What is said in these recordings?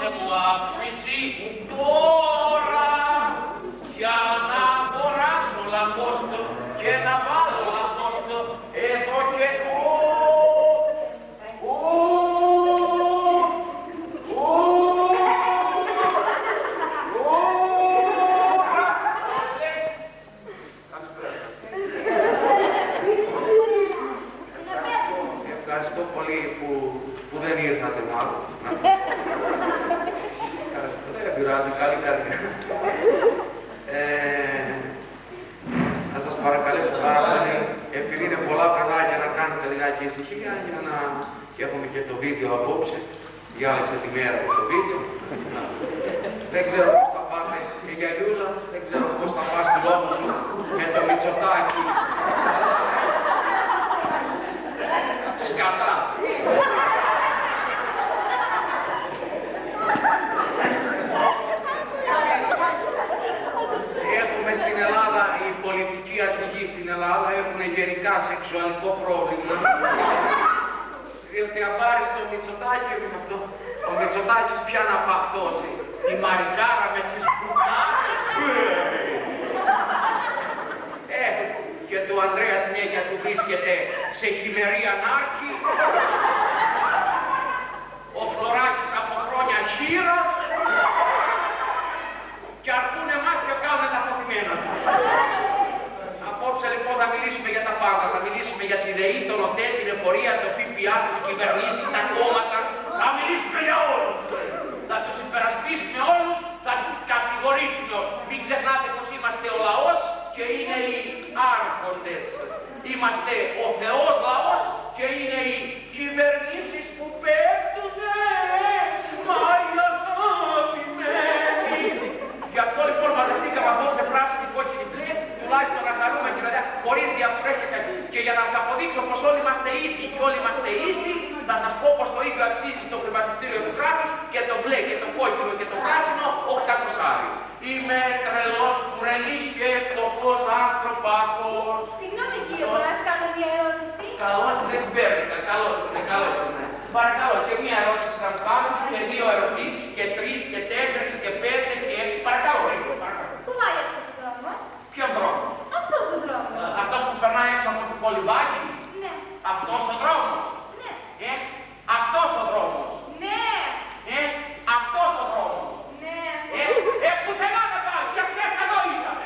δώστε μου αύξηση τώρα για να αγοράσω λαμπόστο και να βάλω λαμπόστο εδώ και Ευχαριστώ πολύ που δεν ήρθατε μάλλον. Δεν πειράζει, καλή καρδιά. Θα σας παρακαλέσω πάρα πολύ, επειδή είναι πολλά παιδάκια, να κάνετε λιγάκι ησυχία για να έχουμε και το βίντεο απόψε. Διάλεξε τη μέρα του το βίντεο. Δεν ξέρω πώς θα πάτε, η Γιαγιούλα, δεν ξέρω πώς θα πας του λόγου σου με το Μητσοτάκι. Σκατά. Έχουμε στην Ελλάδα, η πολιτική αρχηγοί στην Ελλάδα έχουν γενικά σεξουαλικό πρόβλημα. Διότι αν πάρεις το Μητσοτάκι, ο Μητσοτάκης πια να παχτώσει. Η Μαρικάρα με τις και του Ανδρέα συνέχεια του βρίσκεται σε χειμερή ανάρκη. Ο Φλωράκης από χρόνια χείρα. Και αρκούν εμάς και κάνουν τα αποθυμένα. Απόψε λοιπόν θα μιλήσουμε για τα πάντα. Θα μιλήσουμε για τη ΔΕΗ, τον ΟΤΕ, την εφορία, το ΦΠΑ, τις κυβερνήσεις, τα κόμματα. Θα μιλήσουμε για όλους. Θα τους υπερασπίσουμε όλους, θα τους κατηγορήσουμε όλους. Μην ξεχνάτε πως είμαστε ο λαός και είναι οι άρχοντες. Είμαστε ο Θεός λαός και είναι οι κυβερνήσεις που πέφτουνε. Μα η αγαπημένη. Γι' αυτό λοιπόν μαζευτήκαμε απόψε πράσινη, κόκκινη, μπλε, τουλάχιστον να χαρούμε και χωρίς διαφορετικά. Και για να σας αποδείξω πως όλοι είμαστε ίδιοι και όλοι είμαστε ίσοι, θα σας πω πως το ίδιο αξίζει στο χρηματιστήριο του κράτους και το μπλε και το κόκκινο και το πράσινο 800. Είμαι τρελός, κουρελής και φτωχός ανθρωπάκος. Συγγνώμη κύριε, μπορώ να σας κάνω μια ερώτηση? Καλώς δεν την παίρνετε, καλώς είναι. Παρακαλώ και μια ερώτηση θα μου κάνετε και δύο ερωτήσεις και τρεις και τέσσερις και πέντε και έξι. Παρακαλώ, παρακαλώ. Πού πάει αυτός ο δρόμος? Ποιον δρόμο? Αυτός ο δρόμος. Αυτός που περνάει έξω από το Πολυβάκι. Ναι. Αυτός ο δρόμος. Ναι. Αυτός ο δρόμος. Ναι. Αυτός ο δρόμος. Ναι. Πουθενά δεν πάει, και αυτές εδώ ήταν.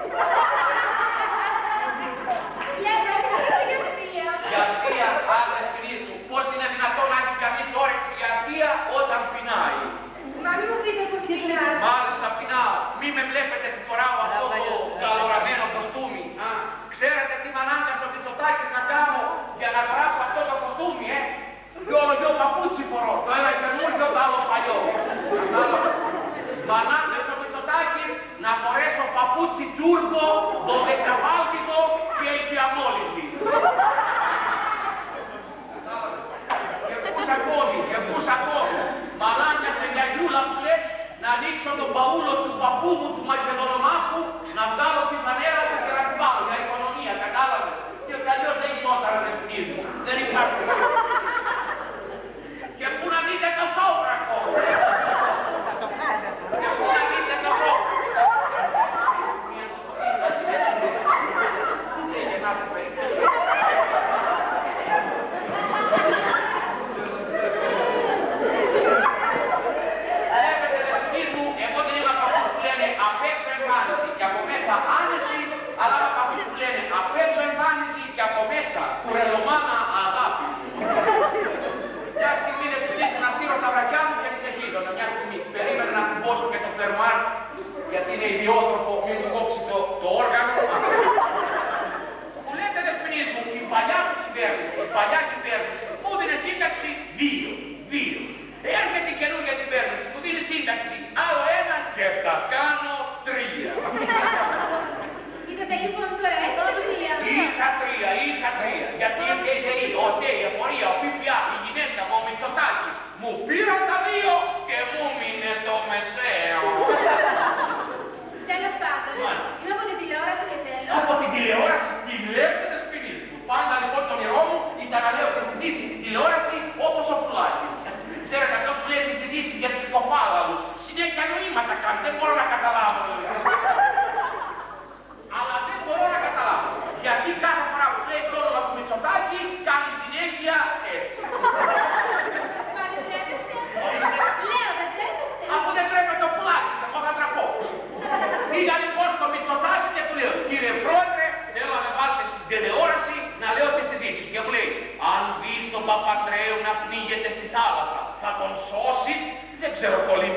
Λέτε, όχι για αστεία. Για αστεία, άντρες φίλοι μου, πώς είναι δυνατόν να έχει κανείς όρεξη για αστεία όταν πεινάει? Μα μην μου πείτε πως πεινάω. Μάλιστα πεινάω. Μη με βλέπετε που φοράω αυτό το καλοραμένο κοστούμι. Ξέρετε τι μ' ανάγκασε ο Μητσοτάκης να κάνω για να γράψω αυτό το κοστούμι, Και όλο δυο παπούτσι φορώ. Το ένα καινούργιο, το άλλο παλιό. Μ' ανάγκασε ο Μητσοτάκης να φορέσω παπούτσι τούρκο, 12βάλτικο και εκιαμόλυτη. Και πούς ακόμη. Μ' ανάγκασε μια γιούλα που λες να ανοίξω τον παούλο του παππού μου, του Μακεδονομάχου, να βγάλω τη φανέρα του και να τη βάλω για οικονομία, κατάλαβες? Και αλλιώς δεν γινόταν δεσποινής μου. Δεν υπάρχει. Και πού να δείτε το σόβρακο. Και πού να δείτε το σόβρακο. Δεν γεννάτε περίπτωση. Βλέπετε δεσποινής μου, εγώ δεν είμαι από αυτούς που λένε απ' έξω εμφάνιση και από μέσα άνεση, αλλά από αυτούς που λένε απ' έξω εμφάνιση και από μέσα κουρελομάνα αγάπη. Μια στιγμή δεσποινής μου να σύρω τα βρακιά μου και συνεχίζω. Μια στιγμή περίμενε να κουμπώσω και το φερμάρ, γιατί είναι ιδιότροπο, μην μου κόψει το όργανο. Μου λέτε δεσποινής μου, η παλιά κυβέρνηση μου δίνει σύνταξη 2. Έρχεται η καινούργια κυβέρνηση, μου δίνει σύνταξη άλλο 1 και θα κάνω 3. Είδατε λοιπόν τώρα, Είχα 3. Γιατί ήρθε η ΔΕΗ, ο ΤΕ, η εφορία, ο ΦΠΑ, η γυναίκα μου, ο Μητσοτάκης. Μου πήραν τα 2 και μου μείνε το μεσαίο. Τέλος πάντων, είμαι από την τηλεόραση και θέλω. Από την τηλεόραση τη βλέπετε δεσποινής μου. Πάντα λοιπόν το όνειρό μου ήταν να λέω τις ειδήσεις στην τηλεόραση όπως ο Πουλάκης. Ξέρετε αυτός που λέει τις ειδήσεις για τη σκοφάλα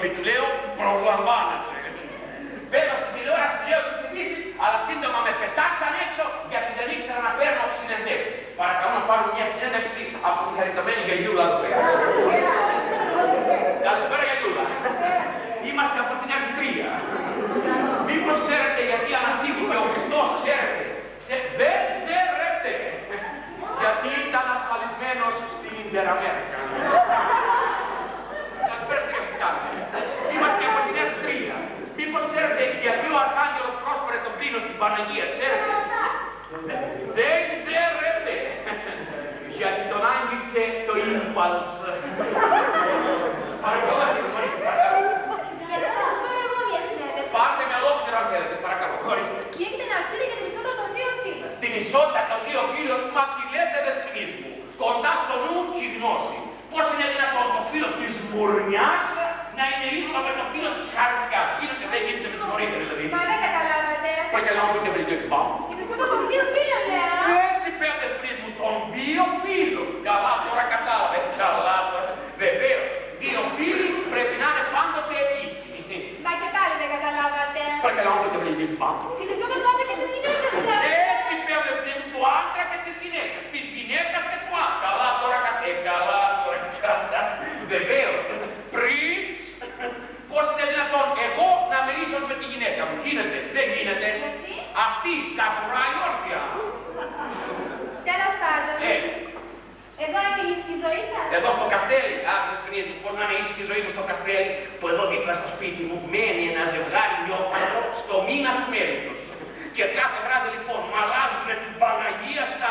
Συγγνώμη, του λέω, προλαμβάνεσαι. Βέβαια στην τηλεόραση λέω τις ειδήσεις, αλλά σύντομα με πετάξαν έξω γιατί δεν ήξερα να παίρνω συνεντεύξεις. Παρακαλώ να πάρω μια συνέντευξη από τη χαριτωμένη Γελιούλα εδώ πέρα. Καλησπέρα Γελιούλα. Είμαστε από την Ερυθρία. Μήπως ξέρετε γιατί αναστήγηκε ο Χριστός, ξέρετε? Δεν ξέρετε. Γιατί ήταν ασφαλισμένος στην Ιντεραμέρικα. Καλησπέρα κύριε Πιτάκη. Είμαστε από την Ερυθρία. Μήπως ξέρετε γιατί ο Αρχάγγελος πρόσφερε τον πίνο στην Παναγία, ξέρετε? Δεν ξέρετε. Γιατί τον άγγιξε το ύμπαλς. Παρακαλώ, χωρίστε, παρακαλώ. Γιατί θα σας πάρω εγώ μια συνέντευξη. Πάρτε με ολόκληρα αν θέλετε, παρακαλώ, χωρίστε. Και έχετε να πείτε για την ισότητα των δύο φύλων. Την ισότητα των δύο φύλων, μα τη λέτε δεσποινής μου. Κοντά στο νου και η γνώση. Πώς είναι δυνατόν το φύλλο της μουρνιάς να είναι ίσο με το φύλλο της χαριτιάς? Είναι και δεν γίνεται, με συγχωρείτε δηλαδή. Μα δεν καταλάβατε. Παρακαλώ, πείτε βρείτε τι πάω. Την ισότητα των δύο φύλων, λέω. Έτσι πέρα δεσποινής μου, των δύο φύλων. Καλά τώρα κατάλαβε, καλά τώρα. Βεβαίως, δύο φύλλοι πρέπει να είναι πάντοτε ίσοι. Μα και πάλι δεν καταλάβατε. Παρακαλώ, πείτε βρείτε τι πάω. Την ισότητα του άντρα και της γυναίκας, δηλαδή. Έτσι πέρα δεσποινής μου, του άντρα και της γυναίκας. Της γυναίκας και του άντρα. Καλά τώρα καλά τώρα κατά. Βεβαίως. Πριν, πώς είναι δυνατόν εγώ να μιλήσω με τη γυναίκα μου? Γίνεται, δεν γίνεται. Αυτή καβουράει όρθια. Τέλος πάντων. Εδώ είναι η ήσυχη ζωή σας. Εδώ στο Καστέλι, δεσποινής μου, πώς να είναι ήσυχη η ζωή μου στο Καστέλι, που εδώ δίπλα στο σπίτι μου μένει ένα ζευγάρι νιώπαλο στο μήνα του μέλιτος. Και κάθε βράδυ λοιπόν μαλάζουν την Παναγία στα...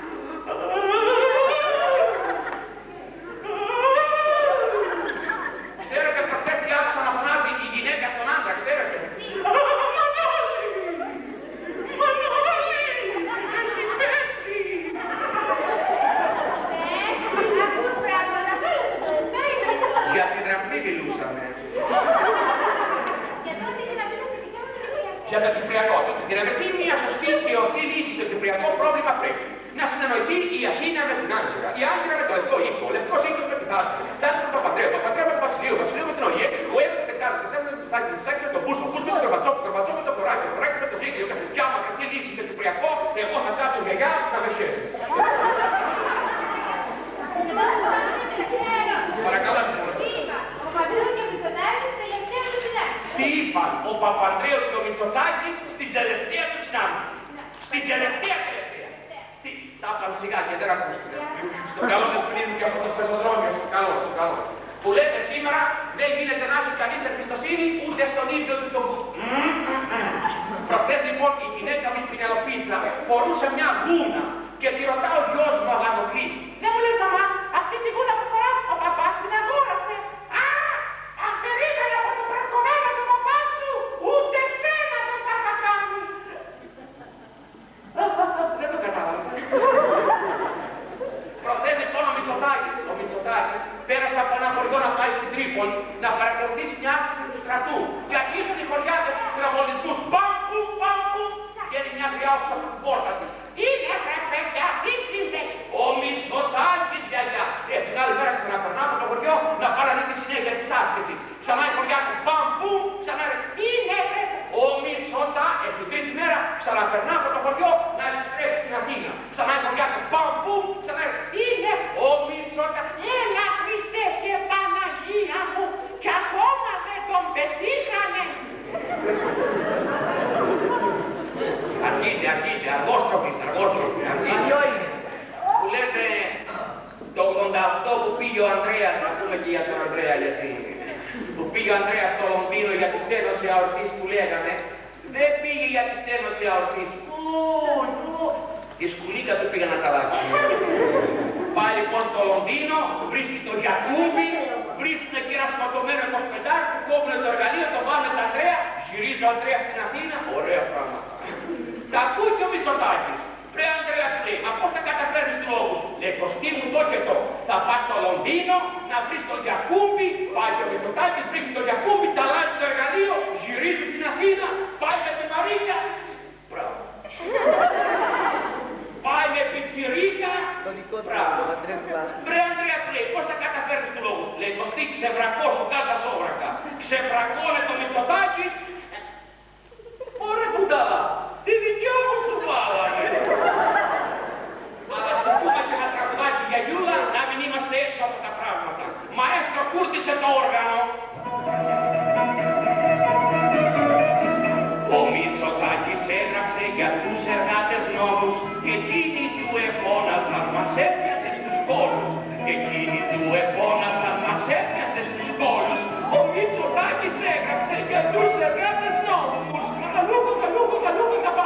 Ξέρετε, προχτές τι άκουσα να φωνάζει η γυναίκα στον άντρα, ξέρετε? Μανώλη, έχει πέσει. Ακούς πράγματα, θέλω σου το πέσει. Για την δραχμή μιλούσαμε. Και τώρα τι να πείτε σχετικά με το Κυπριακό. Για το Κυπριακό, το Κυπριακό είναι μια σωστή και ορθή λύση. Το Κυπριακό πρόβλημα πρέπει να συνεννοηθεί η Αθήνα με την Άγκυρα, η Άγκυρα με το Λευκό Οίκο, ο Λευκός Οίκος με τη θάλασσα, Θάλασσα με τον Παπαντρέο, το Παπαντρέο με τον Βασιλείο, Βασιλείο με την Οριέ, ο Εύρο με την Τετάρτη, Τετάρτη με τον Στάκη, με τον Πούσο, Πούσο με τον Τερματσό, Τερματσό με τον Κοράκι, Κοράκι με τον Ζήγιο, Καθηγιά μα αυτή λύση στο Κυπριακό, εγώ θα κάτσω γεγιά να με χέσεις. Παρακαλώ, Τι είπα, ο Παπαντρέου και ο Μητσοτάκης τελευταία του συνάντηση. τι είπαν ο Παπαντρέου και ο Μητσοτάκης στην τελευταία του συνάντηση? Στην τελευταία. Τα είπαν σιγά και δεν ακούστηκε. Στο καλό δεσποινή μου και αυτό το πεζοδρόμιο, στο καλό. Που λέτε σήμερα δεν γίνεται να έχει κανείς εμπιστοσύνη ούτε στον ίδιο του τον κούτ. Προχτές λοιπόν η γυναίκα μου η Πινελοπίτσα φορούσε μια γούνα και τη ρωτά ο γιος μου ο Αγανοκλής. Δεν μου λέει μαμά, αυτή τη γούνα που φοράς ο παπάς την αγόρασε. Α, αφαιρήκανε από το προκομμένο του παπά σου, ούτε σένα δεν θα τα κάνει. Δεν το κατάλαβα. Προχτές λοιπόν ο Μητσοτάκης πέρασε από ένα χωριό να πάει στην Τρίπολη να παρακολουθήσει μια άσκηση του στρατού και αρχίζουν οι χωριάτες τους πυροβολισμούς. Πάμπου, πάμπου! Βγαίνει μια γριά όξω από την πόρτα της. Είναι ρε παιδιά, τι συμβαίνει? Ο Μητσοτάκης γιαγιά. Την άλλη μέρα ξαναπερνά από το χωριό να πάρανε τη συνέχεια της άσκησης. Ξανά οι χωριάτες πάμπου, ξανά ρε. Είναι ρε. Ο Μητσοτάκης την τρίτη μέρα ξαναπερνά από το χωριό να επιστρέψει στην Αθήνα. Ξανά οι χωριάτες πάμπου, ξανά ρε. Είναι ο Μητσοτάκης. Έλα Χριστέ και Παναγία μου, κι ακόμα δεν τον πετύχανε. Αρχίτε, αργόστροφιστε, Ποιο είναι? Που λέτε το 88 που πήγε ο Ανδρέας, να πούμε και για τον Ανδρέα γιατί. Που πήγε ο Ανδρέας στο Λονδίνο για τη στένωση αορτής που λέγανε. Δεν πήγε για τη στένωση αορτής. Η σκουλίκα του πήγε να καλάξει. Πάει λοιπόν στο Λονδίνο, βρίσκει τον Γιακούμπι, βρίσκουν εκεί ένα σκοτωμένο 25 που κόβουνε το εργαλείο, το πάνε τον Ανδρέα, γυρίζει ο Ανδρέας στην Αθήνα, ωραία πράγματα. Τα ακούει και ο Μητσοτάκης. Πρέ Ανδρέα του λέει, μα πώς θα καταφέρνεις του λόγους? Λέει, κοστί μου το και το. Θα πας στο Λονδίνο, να βρεις τον Γιακούμπι, πάει και ο Μητσοτάκης, βρίσκει τον Γιακούμπι, τα αλλάζει το εργαλείο, γυρίζει στην Αθήνα, πάει με τη Μαρίνια. Μπράβο. Πάει με πιτσιρίκα. Μπράβο. Βρε Ανδρέα του λέει, πώς θα καταφέρνεις του λόγους? Λέει, κοστί ξεβρακό σου κάτω σόβρακα. ξεπραγώνε το Μητσοτάκης. Ωραία κουντάλα, τη δικιά μου σου βάλανε. Αλλά σου πούμε και ένα τραγουδάκι για Γιούλα, να μην είμαστε έξω από τα πράγματα. Μαέστρο, κούρτισε το όργανο. Ο Μητσοτάκης έγραψε για τους εργάτες νόμους και εκείνοι του εφώναζαν, μας έπιασε στους κόλους. Και εκείνοι του εφώναζαν, μας έπιασε στους κόλους. Ο Μητσοτάκης έγραψε για τους εργάτες νόμους. Καλούκο, καλούκο, καλούκο, καπά.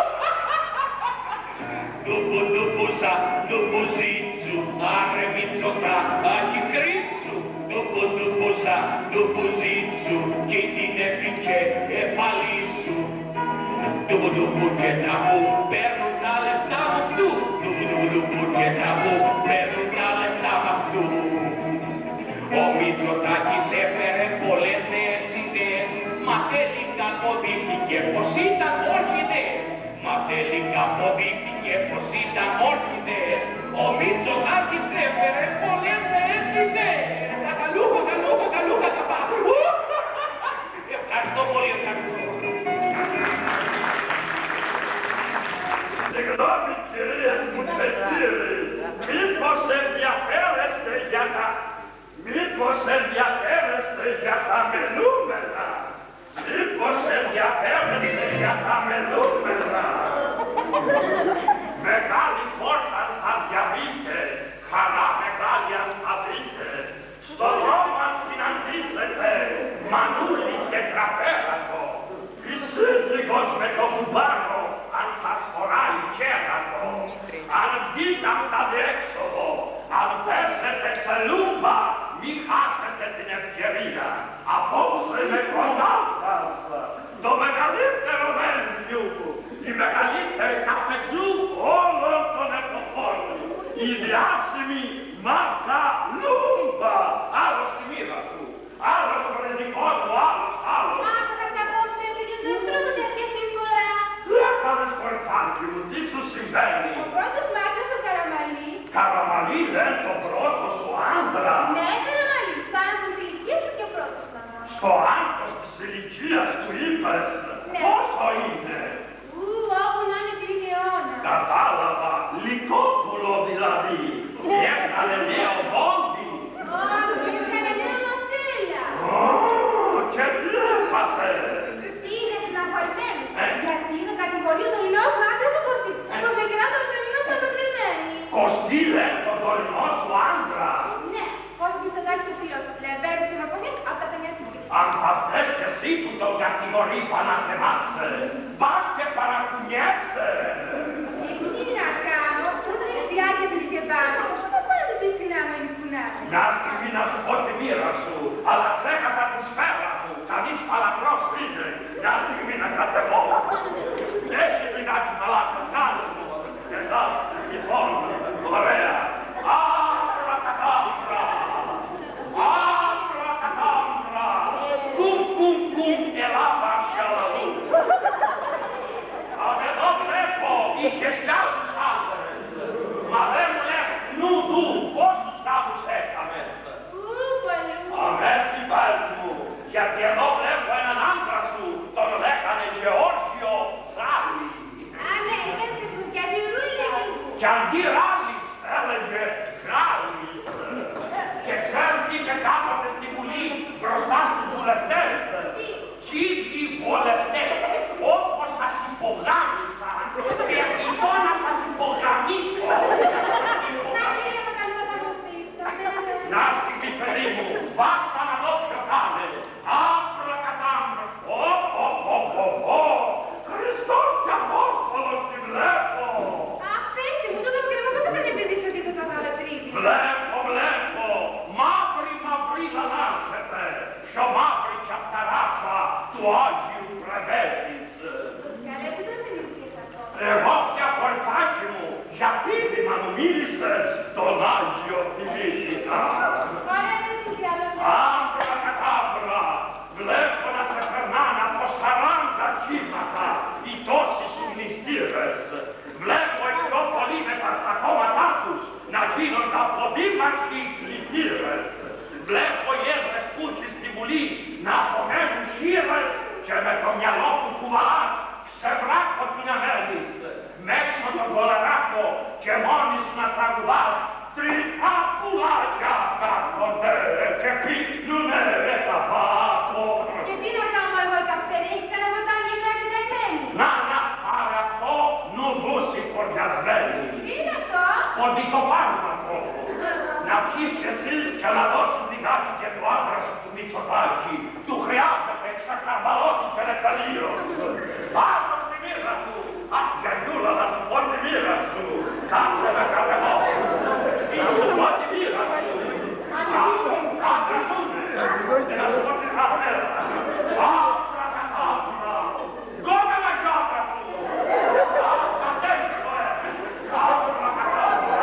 Ντουπου, ντουπούσα, ντουπουζίτσου, άρε Μητσοτάκη κρίτσου. Ντουπου, ντουπούσα, ντουπουζίτσου, κι την έπικε εφαλίσου. Ντουπου, ντουπου και ταμπού, παίρνουν τα λεφτά μου αυτού. Ντουπου, ντουπου και ταμπού, παίρνουν τα λεφτά μου αυτού. Ο Μητσοτάκης έφερε πολλές νέες ιδέες, μα τελικά αποδείχθηκε πως ήταν ορχιδέες. Μα τελικά αποδείχθηκε πως ήταν ορχιδέες. Ο Μητσοτάκης έφερε πολλές νέες ιδέες. Καλούκο, καλούκο, καλούκο, καπά. Ευχαριστώ πολύ, ευχαριστώ. Συγγνώμη κυρίες μου και κύριοι, μήπως ενδιαφέρεστε για τα μελούμενα. Μήπως ενδιαφέρεστε για τα μελούμενα. Μεγάλη πόρτα θα διαβείτε, χαρά μεγάλη αν θα δείτε. Στο δρόμο αν συναντήσετε μανούλι και τραπέρατο. Η σύζυγος με το κουμπάνο αν σας φοράει κέρατο. Αν βγείτε απ' τα διέξοδο, αν πέσετε σε λούμπα, μη χάσετε την ευκαιρία. Απόψε με κοντά σας το μεγαλύτερο μέλιου, η μεγαλύτερη καπετζού όλων των εποχών, η διάσημη μάρκα Λούμπα. Άλλος τη μοίρα του, άλλος το ρεζικό του, άλλος. Άκου κάποια απόψε, δεν τρώγονται τέτοια σύμβολα. Τι έκανες κοριτσάκι μου, τι σου συμβαίνει? Ο πρώτος μάρκας ο Καραμαλής. Καραμαλή λένε το πρώτο σου άντρα. Ναι, Καραμαλής, πάνω της ηλικίας του και ο πρώτος μαμά. Στο άντρος της ηλικίας του είπες, Ναι. πόσο είναι? Όπου να είναι γλυκαιώνα. Κατάλαβα, λυκόπουλο δηλαδή. Έβγαλε νέο μπόντι. Όχι, έβγαλε νέα μαστέλα. Και τι έπαθε? Είναι συναχωρημένος, γιατί είναι κατηγορείο των λινός άντρας του Κωστής. Το φεγγρά των Ελληνών στα πετρεμένη. Κωστή λένε τον τωρινό σου άντρα. Ναι, ως Μητσοτάκης ο φίλος του Λεβέρου και Μαπονιάς από τα παιδιά της Κρήτης. Αν θα θες κι εσύ που τον κατηγορεί παναθεμάσαι, πας και παρακουνιέσαι. Τι να κάνω, πρώτα δεξιά και πάνω. Δεν πάνω τη συνάμενη που να είναι. Μια στιγμή να σου πω τη μοίρα σου, αλλά ξέχασα τη σφαίρα μου. Κανείς παλαβρός είναι. Μια στιγμή να κατεβώ. Έχεις λιγάκι μαλάκα, κάνε σου. Εντάξει, λοιπόν, ωραία. Άκρα-κατάμπρα. Άκρα-κατάμπρα. Κουμ-κουμ-κουμ, Ελλάδα σιαλαλού. Αν εδώ βλέπω, είχες κι άλλους άντρες. Μα δεν μου λες νου-νου, πόσους άλλους έκανες? Αν έτσι πες μου, γιατί εδώ βλέπω έναν άντρα σου, τον έκανε Γεώργιο Ράλι. Α, ναι, έτσι που σκατηρούλη. Κι αντί Ράλης έλεγε Γράλης. Και ξέρεις τι είπε κάποτε στη Βουλή μπροστά στους βουλευτές? Κύριοι βουλευτές, όπως σας υπογράμμισα, επιθυμώ να σας υπογραμμίσω. Να μην είναι καλό να μου πεις. Μια στιγμή, παιδί μου, βάστα να δω ποιο κάνε. Άκρα-κατάμπρα. Χριστός και Απόστολος τη βλέπω. Αχ, πέστε μου, τότε μου κρεμώ πώς θα την επενδύσω ότι το καθόλου τρίτη. Βλέπω. Μαύρη λανάζεται. Πιο μαύρη κι απ' τα ράσα του Άγιου Πρεβέζης. Καλέ, που δεν συνηθίες ακόμα. Εγώ πια κοριτσάκι μου, για πίδημα μου μίλησες τον Άγιο θυμήθηκα. Ωραία, δεν σου διάλογο. Άμπρα-κατάμπρα, βλέπω να σε περνάνε από 40 κύματα οι τόσοι συγνηστήρες. Βλέπω οι πιο πολλοί με τα τσακώματά τους να γίνονται από δήμαρχοι κλητήρες. Βλέπω οι έδρες που έχει στη Βουλή να απομένουν χείρες και με το μυαλό του κουβαλάς ξεβράκο την ανέλης, μ' έξω τον κολαράκο και μόνοι σου να τραγουδάς τρυπά πουλάκια κάθονται και πίνουνε τα πάτω. Και τι να κάνω εγώ η καψερή, έχεις κανένα βοτάνι για κάτι καημένη. Να, άρα αυτό νουδούσι κορδιασμένη. Τι είναι αυτό? Οδικοφάρμακο. Να πιείς κι εσύ και να δώσεις λιγάκι και του άντρα σου του Μητσοτάκη. Του χρειάζεται ξακαρβαλώτη και λεκαλίος. Πάνω στη μοίρα του. Αχ, γιαγιούλα, να σου πω τη μοίρα σου. Κάτσε με κατεβώ. Τι να σου πω τη μοίρα σου. Άντρα σου είναι. Να σου πω τη χαμέρα. Άντρα κατάφυρα. Κόμε με σιόντρα σου. Άντρα τέτοιο άντρα κατάφυρα.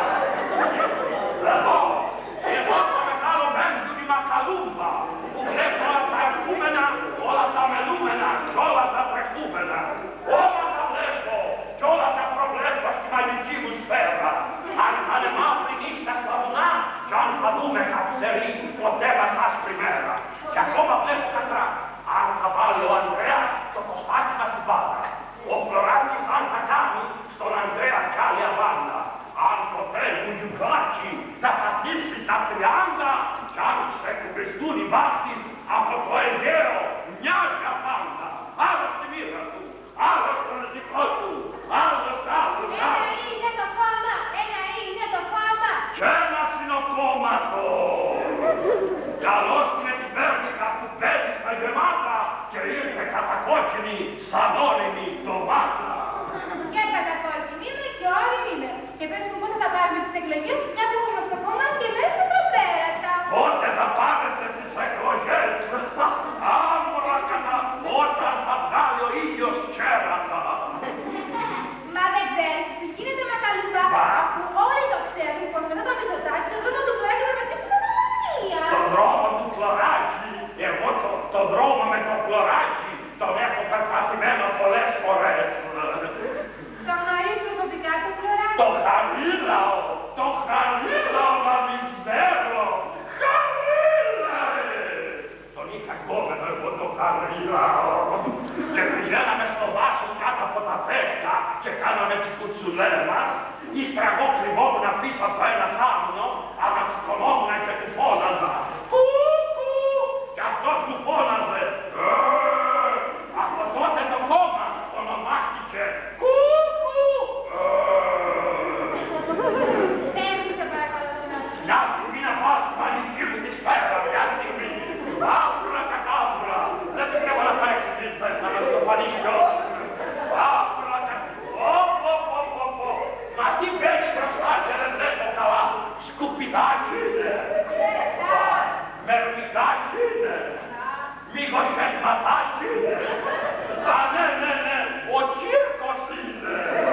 Εγώ το μεγάλο μέντου τη Μακαλούμπα που βλέπω όλα τα ερχούμενα, όλα τα μελούμενα και όλα τα τρεχούμενα. Όλα τα βλέπω και όλα τα προβλέπω στη μαγική μου σφαίρα. Αν θα είναι μαύρη νύχτα στα βουνά κι αν θα δούμε καψερή ποτέ μας άσπρη μέρα. Και ακόμα βλέπω κατρά. Αν θα βάλει ο Ανδρέας το κοστάκι μας στην πάντα. Ο Φλωράκης αν θα κάνει στον Ανδρέα κι άλλη αβάντα. Αν ποτέ του γιουκλάκι θα πατήσει τα 30 κι αν ξεκουμπιστούν οι βάσεις από το Αιγαίο μοιάζει απάντα. Άλλος στη μοίρα του, άλλος στον δικό του, άλλος. Ένα είναι το κόμμα, ένα είναι το κόμμα. Κι ένας είναι ο κόμματος. Κι άλλος είναι την πέρνικα που πέτει στα γεμάτα και ήρθε κατακόκκινη σαν όριμη ντομάτα. Και κατακόκκινη είμαι και όριμη είμαι. Και πες μου πότε θα πάρουμε τις εκλογές, μια που έχουμε στο κόμμα μας και μένουμε το πέρατα. Πότε θα πάρετε τις εκλογές. Άμμορα κατά όταν θα βγάλει ο ήλιος κέρατα. Μα δεν ξέρεις, σου γίνεται Μακαλούμπα, αφού όλοι το ξέρουν πως μετά το Μητσοτάκη τον δρόμο του Φλωράκη θα πατήσει με τα μανία. Το δρόμο του Φλωράκη, εγώ το δρόμο με το Φλωράκη τον έχω περπατημένο πολλές φορές. Το γνωρίζεις προσωπικά το Φλωράκη. Το Χαρίλαο να μην ξέρω. Χαρίλα, τον είχα κόμενο εγώ το Χαρίλαο. Και πηγαίναμε στο δάσος κάτω από τα πέφτα και κάναμε τις κουτσουλές μας. Ύστερα εγώ κρυβόμουν πίσω από ένα θάμνο, αλλά σηκωνόμουν και του φώναζα. Κουκου! Και αυτός μου φώναζε. Από τότε το κόμμα ονομάστηκε Κουκου! Πες μου σε παρακαλώ τον άλλο. Μια στιγμή να πάω στη μαγική μου τη σφαίρα, μια στιγμή. Άβουρα κατάβουρα. Δεν πιστεύω να θα εξηγήσει, να με σκοπανίσει κιόλας. Άβουρα κατάβουρα. Μα τι μπαίνει μπροστά και δεν βλέπω καλά. Σκουπιδάκι είναι. Μερμικάκι είναι. Μήπως εσματάκι είναι. Α, ναι, ο τσίρκος είναι.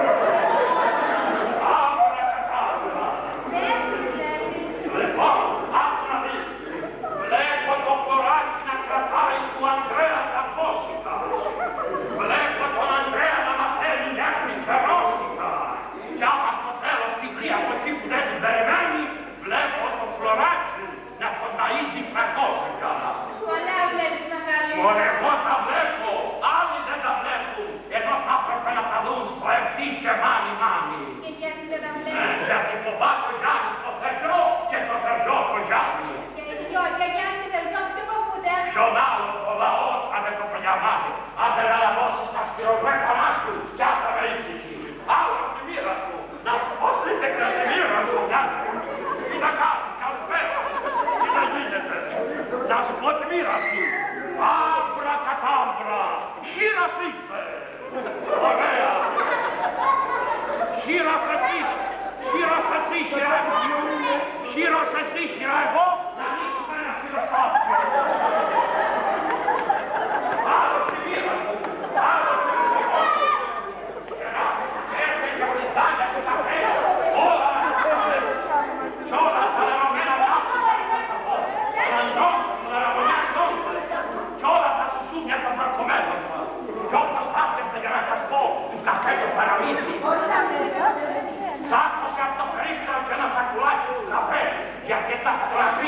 Άβουρα κατάβουρα. Λοιπόν, άκου να δεις. Βλέπω το Φλωράκη να κρατάει του Ανδρέα τα πόσικα. Βλέπω τον Ανδρέα να μαθαίνει μέχρι και ρώσικα. Κι άμα στο τέλος την βρει από εκεί που δεν την περιμένει, βλέπω το Φλωράκη να φωταΐζει πρακόσικα. Πολλά βλέπεις να καλείς. Μωρέ, εγώ τα βλέπω, άλλοι δεν τα βλέπουν. Ενώ θα έπρεπε να τα δουν στο ευθύς και μάνι. Και γιατί δεν τα βλέπεις. Γιατί φοβάται ο Γιάννης το παιδιό και το παιδιό το Γιάννη. Και Γιάννη σε τερζιό στο κομπούτερ. Ποιον άλλο το λαό θα δεν το πενιαμάδι. Άντε να λαβώσεις τα σπυρογρέπανά σου κι άσα με ήσυχη. Άλλο στη μοίρα του. Να σου πω σύντεκνα τη μοίρα σου, Γιάννη. Τι να κάνεις, καλησπέρα. Τι να γίνεται. Να σου πω τη μοίρα σου. Άμπρα κατάμπρα. Χείρας είσαι. Ωραία. Χείρας εσύ. Χείρας εσύ, χείρα. Χείρας εσύ, χείρα εγώ. Να ανοίξουμε ένα χειροστάσιο. Άλλο στη μοίρα του. Άλλο στη μοίρα του. Και να έρθει και φλιτζάνια και τα πέρα. Όλα να τα βλέπω. Κι όλα τα λερωμένα βάθη. Τα λερωμένα κι όλα τα σουσούμια των βαρκωμένων σας. Κι όπως πάτε για να σας πω του καφέ το παραμύθι. Τσάκωσε από το περίπτερο και ένα σακουλάκι του καφέ. Γιατί τσάκωσε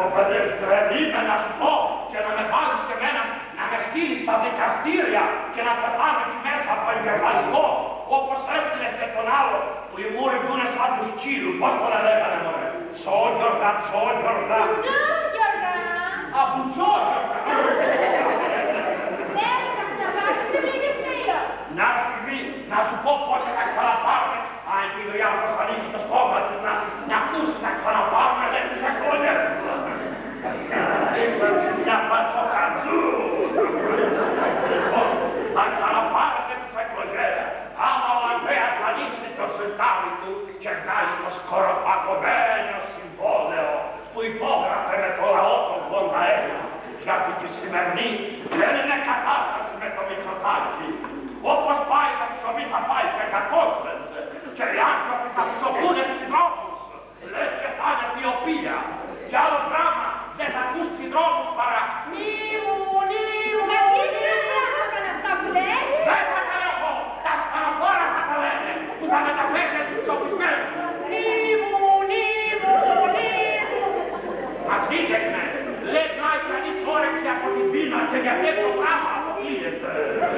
Τρελή με να σου πω και να με βάλεις και εμένα να με στείλεις στα δικαστήρια και να πεθάνω εκεί μέσα από εγκεφαλικό, όπως έστειλες και τον άλλο που οι μούροι βγουνε σαν του σκύλου. Πώς το λέγανε μωρέ? Τσόγιοργα, τσόγιοργα. Μπουτζόγιοργα. Α, μπουτζόγιοργα. Έρχεσαι να βάζεις σε λίγη ευθεία. Μια στιγμή να σου πω πώς θα τα ξαναπάρουμε. Αν τη γριά πως ανοίγει το στόμα της να ακούσει να ξαναπάρουμε δεν τις εκλογές. Είσαστε μια πατσοχατζού. Θα ξαναπάρετε τις εκλογές. Άμα ο Ανδρέας ανοίξει το σιρτάρι του και βγάλει το σκοροπακωμένο συμβόλαιο που υπόγραφε με το λαό των 81, γιατί τη σημερινή δεν είναι κατάσταση με το Μητσοτάκη. Όπως πάει το ψωμί θα πάει και 100 και οι άνθρωποι θα ψωφούνε στους δρόμους. Λες και θα είναι βιοπία. Κι άλλο πράγμα δεν θα ακούς στους δρόμους παρά νίμου, νίμου. Μα ποιες είναι πράγματα αυτά που λες? Δεν θα τα λέω, τα σκανοφόρα θα τα λένε, που θα μεταφέρουν τους ψοφισμένους. Νίμου, νίμου, νίμου. Μαζί έγινε, λες να έχει κανείς όρεξη από την πείνα και για τέτοιο πράγμα αποκλείεται.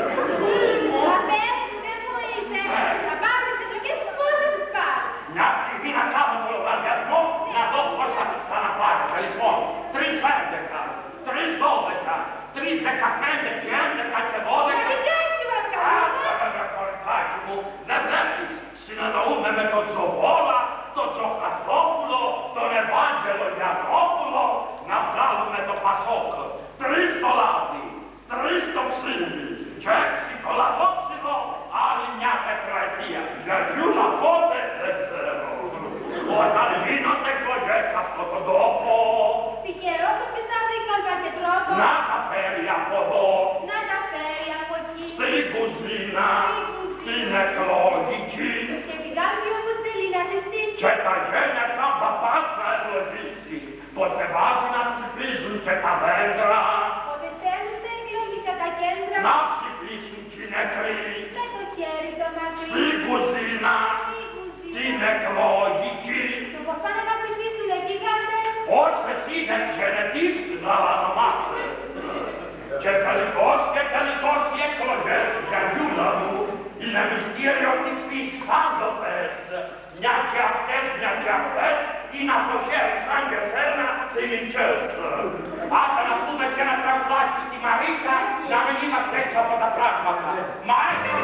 Μα πες που δεν μου είπες. Θα πάρουμε τις εκλογές και πώς θα τις πάρεις? Μια στιγμή να κάνω το λογαριασμό, να δω πώς θα τις ξαναπάρετε. Λοιπόν, 3-11, 3-12, 3-15 και 11 και 12. Μα τι κάνεις και παρακαλώ? Άσε βέβαια κοριτσάκι μου, δεν βλέπεις. Συνεννοούμε με τον Τζοβόλα, τον Τζοχαστόπουλο, τον Ευάγγελο Γιαννόπουλο, να βγάλουμε το Πασόκ. 3 το λάδι, 3 το ξύλι και 6 το λαδόξυλο, άλλη μια τετραετία. Για γιούλα πότε δεν ξέρω. Όταν γίνονται εκλογές σε αυτόν τον τόπο, Τυχερός όποιος θα βρει κολπακετρόπο. να τα φέρει από εδώ, Να τα φέρει από εκεί. στην κουζίνα, την εκλογική. Και την κάνει όπως θέλει να τη στήσει. Και τα γένια σαν παπάς να ευλογήσει. Πότε βάζει να ψηφίζουν και τα δέντρα. Πότε στέλνουν σε εκλογικά τα κέντρα. Να ψηφίσουν κι οι νεκροί. Με το χέρι το μακρύ. Στην κουζίνα, Στην κουζίνα. την εκλογική. Το πως πάνε να ψηφίσουν οι γίγαντες. Όσες είναι γενετής λαλανομάτρες. Και τελικώς οι εκλογές για γιούλα μου είναι μυστήριο της φύσης άντοπες. Μια και αυτές είναι από το χέρι σαν και σένα ελληνικές. Άντε να πούμε και ένα τραγουδάκι στη Μαρίκα να μην είμαστε έξω από τα πράγματα. Μαρίκα!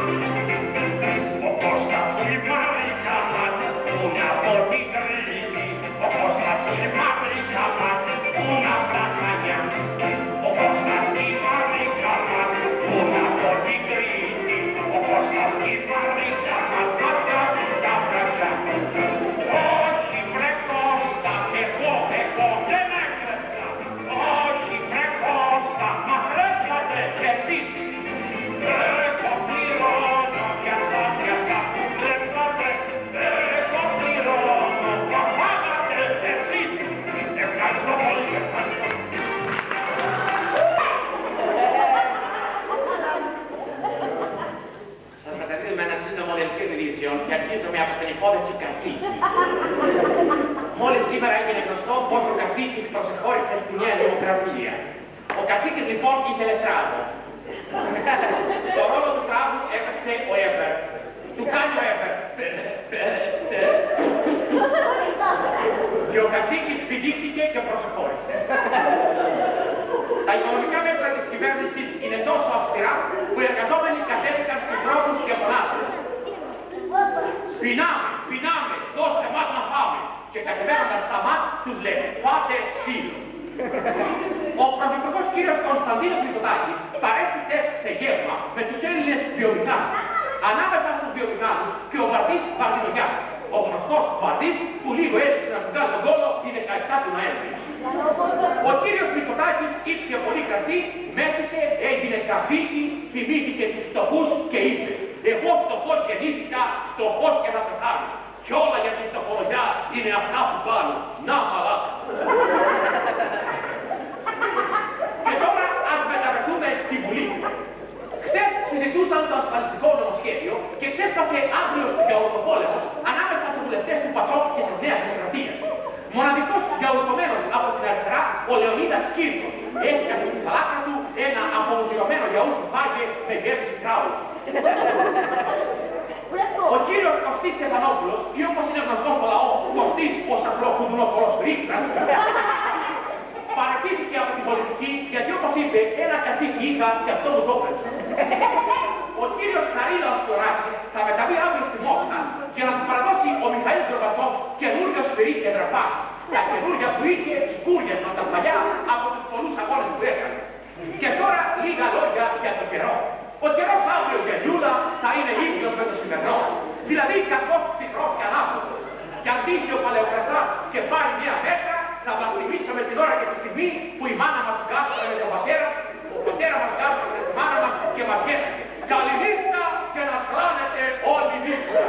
Ο Κώστας και η Μαρίκα μας που είναι από την Κρήτη. Ο Κώστας και η Μαρίκα μας που είναι από τα Χανιά. Ο Κώστας και η Μαρίκα μας που είναι από την Κρήτη. Ο Κώστας και η Μαρίκα μας βγάζουν τα βραδιά. Όχι βρε Κώστα, εγώ δεν έκλεψα. Όχι βρε Κώστα, μα κλέψατε εσείς. Εγώ πληρώνω για σας που κλέψατε. Εγώ πληρώνω, μα φάγατε εσείς. Ευχαριστώ πολύ και ευχαριστώ. Σας μεταδίδω με ένα σύντομο δελτίο ειδήσεων και αρχίζουμε από την υπόθεση Κατσίκη. Μόλις σήμερα έγινε γνωστό πως ο Κατσίκης προσεχώρησε στη Νέα Δημοκρατία. Ο Κατσίκης λοιπόν ήθελε τράβο. Το ρόλο του τράβου έπαιξε ο Εύερτ. Του κάνει ο Εύερτ. Και ο Κατσίκης πηδήχτηκε και προσεχώρησε. Τα οικονομικά μέτρα της κυβέρνησης είναι τόσο αυστηρά που οι εργαζόμενοι κατέβηκαν στους δρόμους και φωνάζουν. Πεινάμε, δώστε μας να φάμε. Και κατεβαίνοντας στα ΜΑΤ τους λέει, φάτε ξύλο. Ο Πρωθυπουργός κύριος Κωνσταντίνος Μητσοτάκης παρέστη χθες σε γεύμα με τους Έλληνες βιομηχάνους. Ανάμεσα στους βιομηχάνους και ο Βαρδής Βαρδινογιάννης. Ο γνωστός Βαρδής που λίγο έλειψε να του κάνει τον κόλλο τη 17 του Νοέμβρη. Ο κύριος Μητσοτάκης ήπια πολύ κρασί, μέθησε, έγινε καφίτη, θυμήθηκε τους φτωχούς και είπε «Εγώ φτωχός γεννήθηκα, φτωχός και θα πεθάνω. Κι όλα για την φτωχολογιά είναι αυτά που κάνω. Να μαλάκα». Και τώρα ας μεταβρεθούμε στη Βουλή. Χθες συζητούσαν το ασφαλιστικό νομοσχέδιο και ξέσπασε άγριος γιαουρτοπόλεμος ανάμεσα σε βουλευτές του Πασόκ και της Νέας Δημοκρατίας. Μοναδικός γιαουρτωμένος από την αριστερά ο Λεωνίδας Κύρκος έσκασε στην παλάτα του ένα αποδοτηρωμένο γιαούρτι φάγε με γεύση κράου. Ο κύριος Κωστής Στεφανόπουλος, ή όπως είναι γνωστός στο λαό, Κωστής ο Σαφροκουδουνοκολός Ρίχνας, παρατήθηκε από την πολιτική γιατί όπως είπε ένα κατσίκι είχα και αυτό μου το έπρεψε. Ο κύριος Χαρίλαος Φιωράκης θα μεταβεί αύριο στη Μόσχα για να του παραδώσει ο Μιχαήλ Γκορμπατσόφ καινούριο σφυρί και δραπά. Τα καινούρια που είχε σκούριασαν τα παλιά από τους πολλούς αγώνες που έκανε. Και τώρα λίγα λόγια για τον καιρό. Ο καιρός αύριο για Γιούλα θα είναι ίδιος με το σημερινό. Δηλαδή κακός ψυχρός και ανάποδος. Και αν τύχει ο Παλαιοκρασάς και πάρει μια μέτρα, θα μας θυμίσουμε την ώρα και τη στιγμή που η μάνα μας γκάστανε με τον πατέρα, ο πατέρα μας γκάστανε με τη μάνα μας και μας γέφτηκε. Καλή νύχτα και να κλάνετε όλη νύχτα.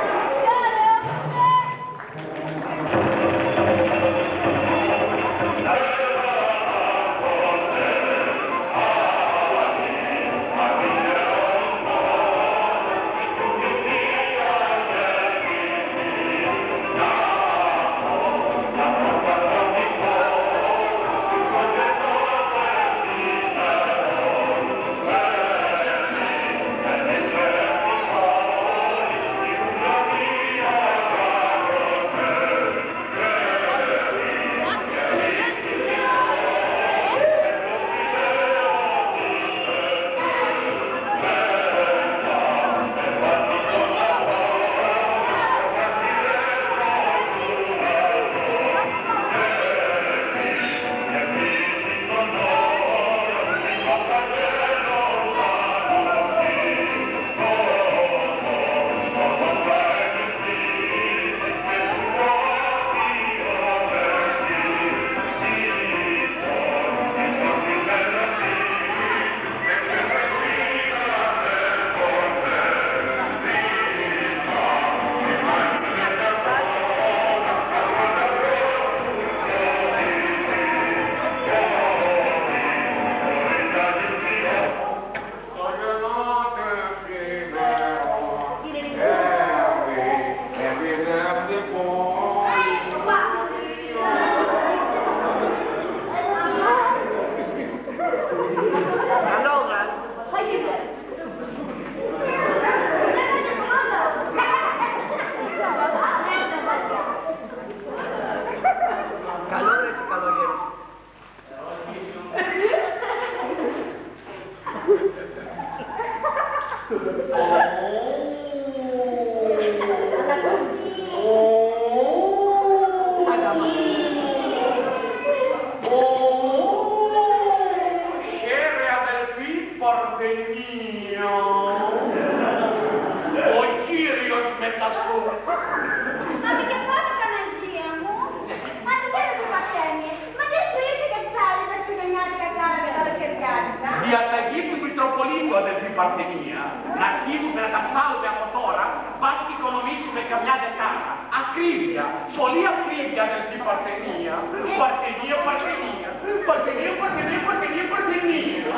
Διαταγή του Μητροπολίτου, αδελφή Παρθενία, να αρχίσουμε να τα ψάλουμε από τώρα, βάσει και οικονομήσουμε καμιά δεκάσα. Ακρίβεια, πολύ ακρίβεια, αδελφή Παρθενία. Παρθενία, Παρθενία. Παρθενία, Παρθενία, Παρθενία, Παρθενία.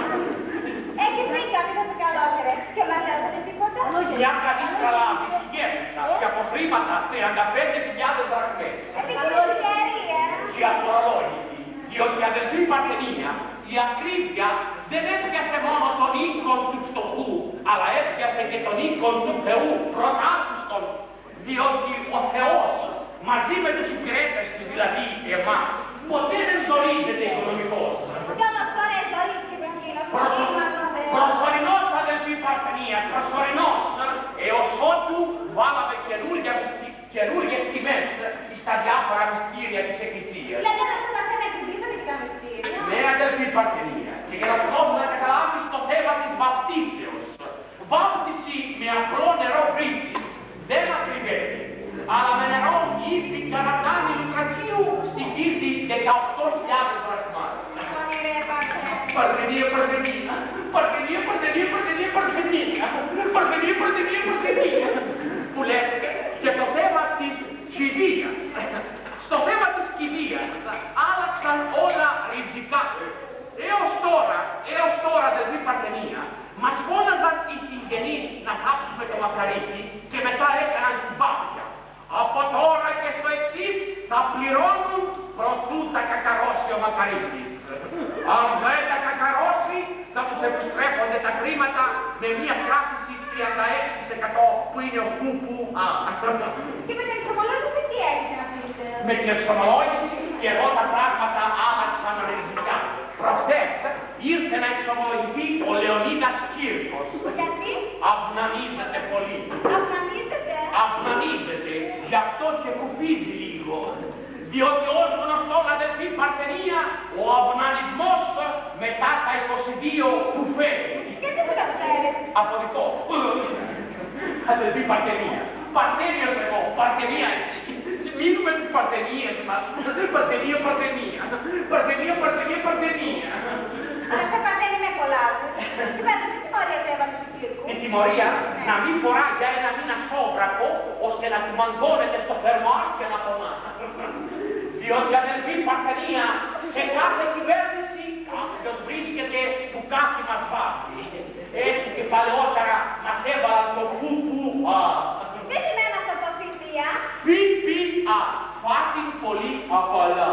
Έχει βρει κάποιος καλότερες και μας έδωσε τίποτα. Μια καλή σκαλάβη τη γέμισα και από χρήματα 35.000 δραχμές. Επιτυχία. Και αφορολόγητη, διότι αδελφή Παρθενία, η ακρίβεια δεν έπιασε μόνο τον οίκον του φτωχού, αλλά έπιασε και τον οίκον του Θεού, πρωτάκουστον, διότι ο Θεός, μαζί με τους υπηρέτες του, δηλαδή εμάς, ποτέ δεν ζορίζεται οικονομικός. Κι όμως τώρα ζορίζεται εκείνος, Προσωρινός, αδελφή Παρθενία, προσωρινός, έως ότου βάλαμε καινούργιες τιμές στα διάφορα μυστήρια της Εκκλησίας. Γιατί δεν μας κάνει εκκλησία τα μυστήρια. Ναι, αδελφή Παρθενία, και για να σου δώσω να καταλάβεις το θέμα της βαπτίσεως. Βάπτιση με απλό νερό βρύσης δεν ακριβεύει, αλλά με νερό ύπη καρατάνη λουτρακίου στοιχίζει 18.000 δραχμάς. Παρθενία, Παρθενία, Παρθενία, Παρθενία, Παρθενία, Παρθενία, Παρθενία, Παρθενία, Παρθενία, που λες και το θέμα της κηδείας. Στο θέμα της κηδείας άλλαξαν όλα ριζικά. Έως τώρα, αδελφή Παρθενία, μας φώναζαν οι συγγενείς να θάψουμε το μακαρίκι και μετά έκαναν την πάπια. Από τώρα και στο εξής θα πληρώνουν προτού τα κακαρώσει ο Μακαρίτης. Αν δεν τα κακαρώσει, θα τους επιστρέφονται τα χρήματα με μια κράτηση 36% που είναι ο ΦΠΑ. Και με την εξομολόγηση τι έχετε να πείτε? Με την εξομολόγηση και εδώ τα πράγματα άλλαξαν ριζικά. Προχθές ήρθε να εξομολογηθεί ο Λεωνίδας Κύρκος. Γιατί? Αυνανίζεται πολύ. Αυνανίζεται? Αυνανίζεται, γι' αυτό και κουφίζει λίγο. Διότι ως γνωστόν αδελφή Παρτενία, ο αυνανισμός μετά τα 22 του φέρει. Γιατί το καταφέρεις? Αποδικό. Αδελφή Παρτενία. Παρτένιος εγώ, Παρτενία εσύ. Μείνουμε τις Παρτενίες μας. Παρτενία, Παρτενία. Παρτενία, Παρτενία, Παρτενία. Αδελφέ Παρτένη με κολλάζεις. Και πέρα, τι τιμωρία του έβαλες του Κύρκου? Η τιμωρία να μην φοράει για ένα μήνα σόβρακο, ώστε να του μαγκώνεται στο φερμάρ και να πονά. Διότι αδελφή Παρτενία, σε κάθε κυβέρνηση κάποιος βρίσκεται που κάτι μας βάζει. Έτσι και παλαιότερα μας έβαλαν το ΦΠΑ. Τι σημαίνει αυτό το ΦΠΑ? ΦΠΑ. Φάτην πολύ απαλά.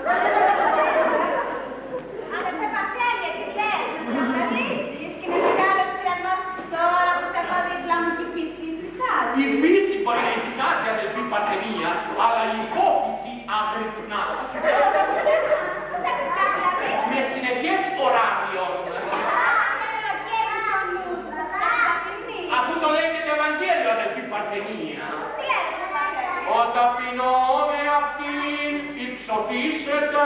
Αδελφέ Παρτένη, τι λες, να σκανδαλίσεις και με μεγάλες πειρασμός τώρα που σε έχω δίπλα μου και η φύση ησυχάζει. Η φύση μπορεί να ησυχάζει αδελφή Παρτενία, αλλά η υπόφυση αγρυπνά. Με συνεχές ωράριο. Αφού το λέγεται Ευαγγέλιο, αδελφή Παρτενία. Ο ταπεινό με αυτήν υψωθήσετε.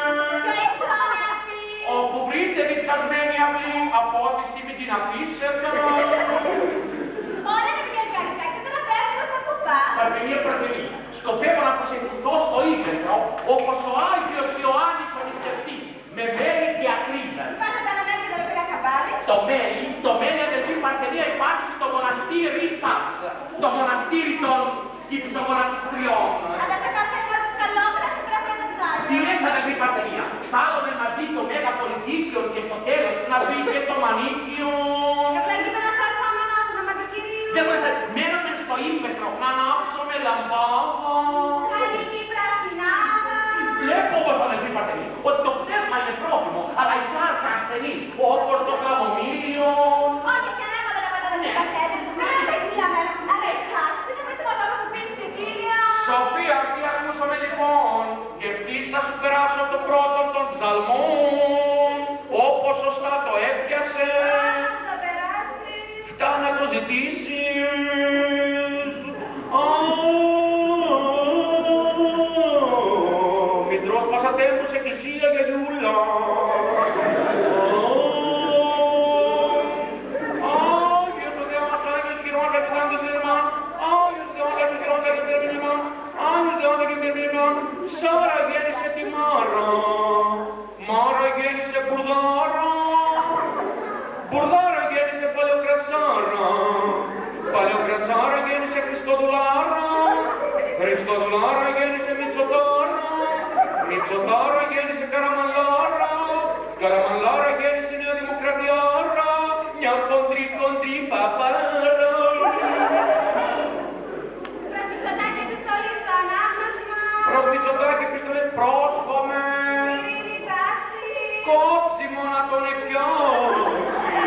Όπου βρείτε διψασμένη αυλή, από ό,τι στιγμή την αφήσετε. Ωραία, κύριε Καριτάκη, δεν απέσαι να το πας. Παρτενία, Παρτενία. Σκοπεύω να προσευχηθώ στο ύπαιθρο, όπως ο Άγιος Ιωάννης ο νηστευτής, με μέλι και ακρίδας. Υπάρχουν τα μέλη και τα οποία καμπάρει. Το μέλι αδελφή Παρτενία υπάρχει στο μοναστήρι σας, το μοναστήρι των σκυψογονατιστριών. Αδελφέ Παρτένη, ως καλόγρας πρέπει να το σάλω. Τι λες αδελφή Παρτενία, σάλωμε μαζί το μέγα πολιτίκιο και στο τέλος να πει και το μανίκιο. Ευλογήσω να σ' ερχόμενο στο όνομα του Κυρίου. Δεν μπορείς, μένουμε στο ύπαιθρο να ανάψουμε λαμπάδα. Καλή πρασινάδα. Βλέπω όμως αδελφή Παρτενία, ότι το πνεύμα είναι πρόθυμο, αλλά η σάρκα ασθενής, όπως το κλαμομήλιο. Όχι, και ανέβα δεν έβαλα αδελφέ Παρτένη. Εμένα δεν μιλαμένα, αλλά εσάς είναι με το μου πει στο Κύριο. Σοφία, τι ακούσαμε λοιπόν, και ευθύς θα σου περάσω το πρώτο των ψαλμών, όπως σωστά το έπιασε. Θα περάσει. Φτά να το ζητήσεις. Μητρός Πασατέμπους Εκκλησία Γιαγιούλα. Άγιος ο Θεός, Άγιος Χειρός, Αρχιδάντος Λερμάν. Άγιος Θεός, Άγιος Χειρός, Άγιος Λερμάν. Άγιος Θεός, Άγιος Λερμάν. Σάρα γέννησε τη Μάρα. Μάρα γέννησε Μπουρδάρα. Μπουρδάρα γέννησε Παλαιοκρασάρα. Παλαιοκρασάρα γέννησε Χριστοδουλάρα. Χριστοδουλάρα γέννησε Μητσοτάρα. Μητσοτάρα γέννησε Καραμαλάρα. Καραμαλάρα γέννησε Νέα Δημοκρατιάρα. Μια κοντρή παπάρα. Προς Μητσοτάκη επιστολή στο ανάγνωσμα. Προς Μητσοτάκη επιστολή πρόσχομαι. Ειρήνη τάση. Κόψιμο να τον επιάσει.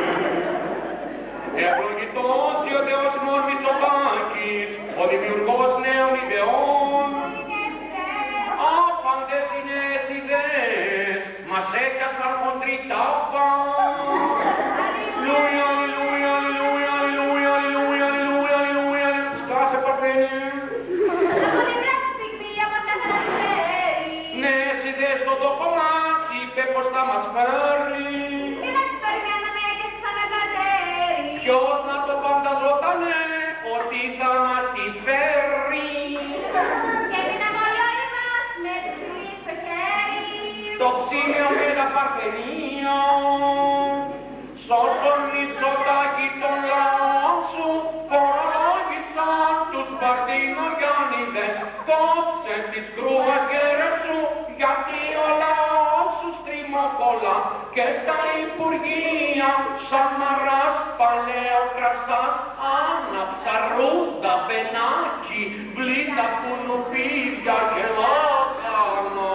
Ευλογητός ο Θεός ημών Μητσοτάκης, ο δημιουργός νέων ιδεών. Άφαντες οι νέες ιδέες, μας έκατσαν χοντρή τάπα. Αλληλούια, αλληλούια, αλληλούια, αλληλούια, αλληλούια, αλληλούια, αλληλούια, σκάσε Παρθένη. Από την πρώτη στιγμή, όπως κάθε να ξέρει. Νέες ιδέες στον τόπο μας, είπε πως θα μας φέρει. Τι να τους περιμέναμε και τους ανακατέρει. Ποιος να το φανταζότανε ότι θα μας τη φέρει. Και έμειναμε όλοι μας με τη ψηλή στο χέρι. Το ψήλιο με τα Παρθενία. Σώσον Μητσοτάκη τον λαό σου, φορολόγησαν τους Παρτινογιάννηδες. Κόψε τις κρούες γέρες σου, γιατί ο λαός σου στριμωκόλα. Και στα Υπουργεία, Σαμαράς, Παλαιοκρασάς, άναψα Ρούντα, Μπενάκη, Βλήτα, Κουνουπίδια και λάχανο.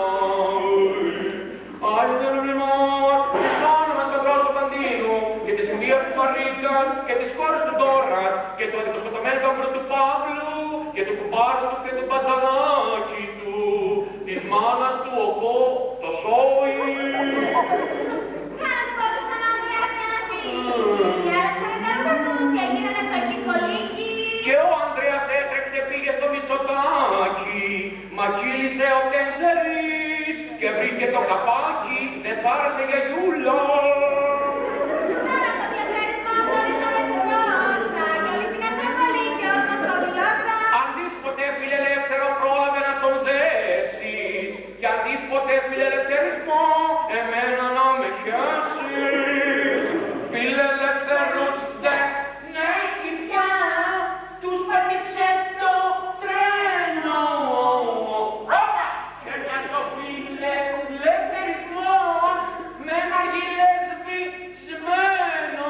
Μα κύλησε ο Τέντζερης και βρήκε το καπάκι, δεν σ' άρεσε για γιούλο. Τώρα το διαχειρισμό γνωρίζαμε συνόστα και αληθινές ρε πολύ και ως μας το μιλώτα. Αν δεις ποτέ φιλελεύθερο πρόλαβε να τον δέσεις κι αν δεις ποτέ φιλελευθερισμό εμένα να με χιάσεις. Φιλελεύθερος δεν έχει πια, τους πατήσε το τρένο. Όπα! Και μιας ο φιλελευθερισμός με μαγείλες βυσμένο.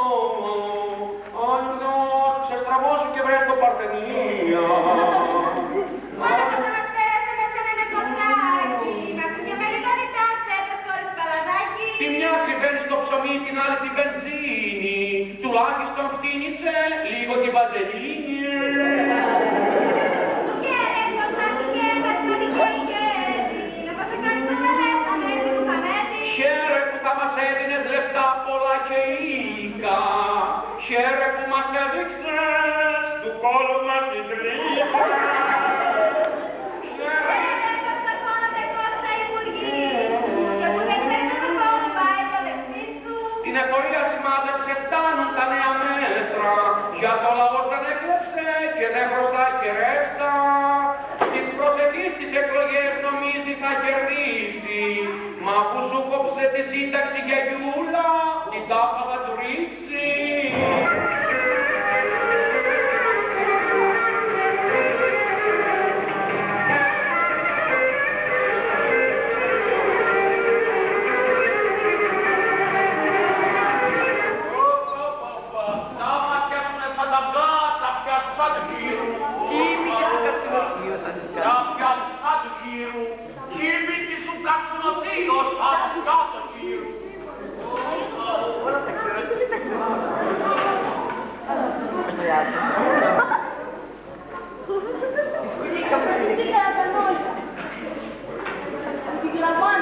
Αϊνό, ξεστραβώσου και βρες το Παρθενία. Μόνο πως θα μας πέρασε με σένα ένα κοστάκι. Μα και με λίγο νυχτά τσέπες χωρίς παλαδάκι. Τη μια κρυβαίνει στο ψωμί, την άλλη τη βενζίνη. Τουλάχιστον φτύνησε λίγο τη βαζελίνη. Και ρε Κωστάση και πατηματική κέρδη. Να πως θα κάνεις το μελέσα με την κουφαμέτη. Χαίρε που θα μας έδινες λεφτά πολλά και ήλικα. Χαίρε που μας έδειξες του κόλου μας την τρίχα. Χαίρε. Ρε πως καρφώνονται Κώστα οι υπουργοί σου. Και που δεν ξέρεις το πού πάει το δεξί σου. Την εφορία σημάζεψε, φτάνουν τα νέα μέτρα. Για το λαός δεν έκλεψε και δεν χρωστάει και ρέστα. Τις προσεχείς τις εκλογές νομίζει θα κερδίσει. Μα που σου κόψε τη σύνταξη για γιούλα, την τάπα θα του ρίξει. Τα μάτια σου είναι σαν τα αυγά, τα πιάσουν σαν του χείρου. Τσίμι και σου καψιμωτίο θα τις Τα πιάσουν σαν του χείρου. Τσίμι και σου καψιμωτίο σαν του κάτω χείρου. Όλα τα ξέρω, τι τα ξέρω. Τι κατανόητα. Την κλαβάνε.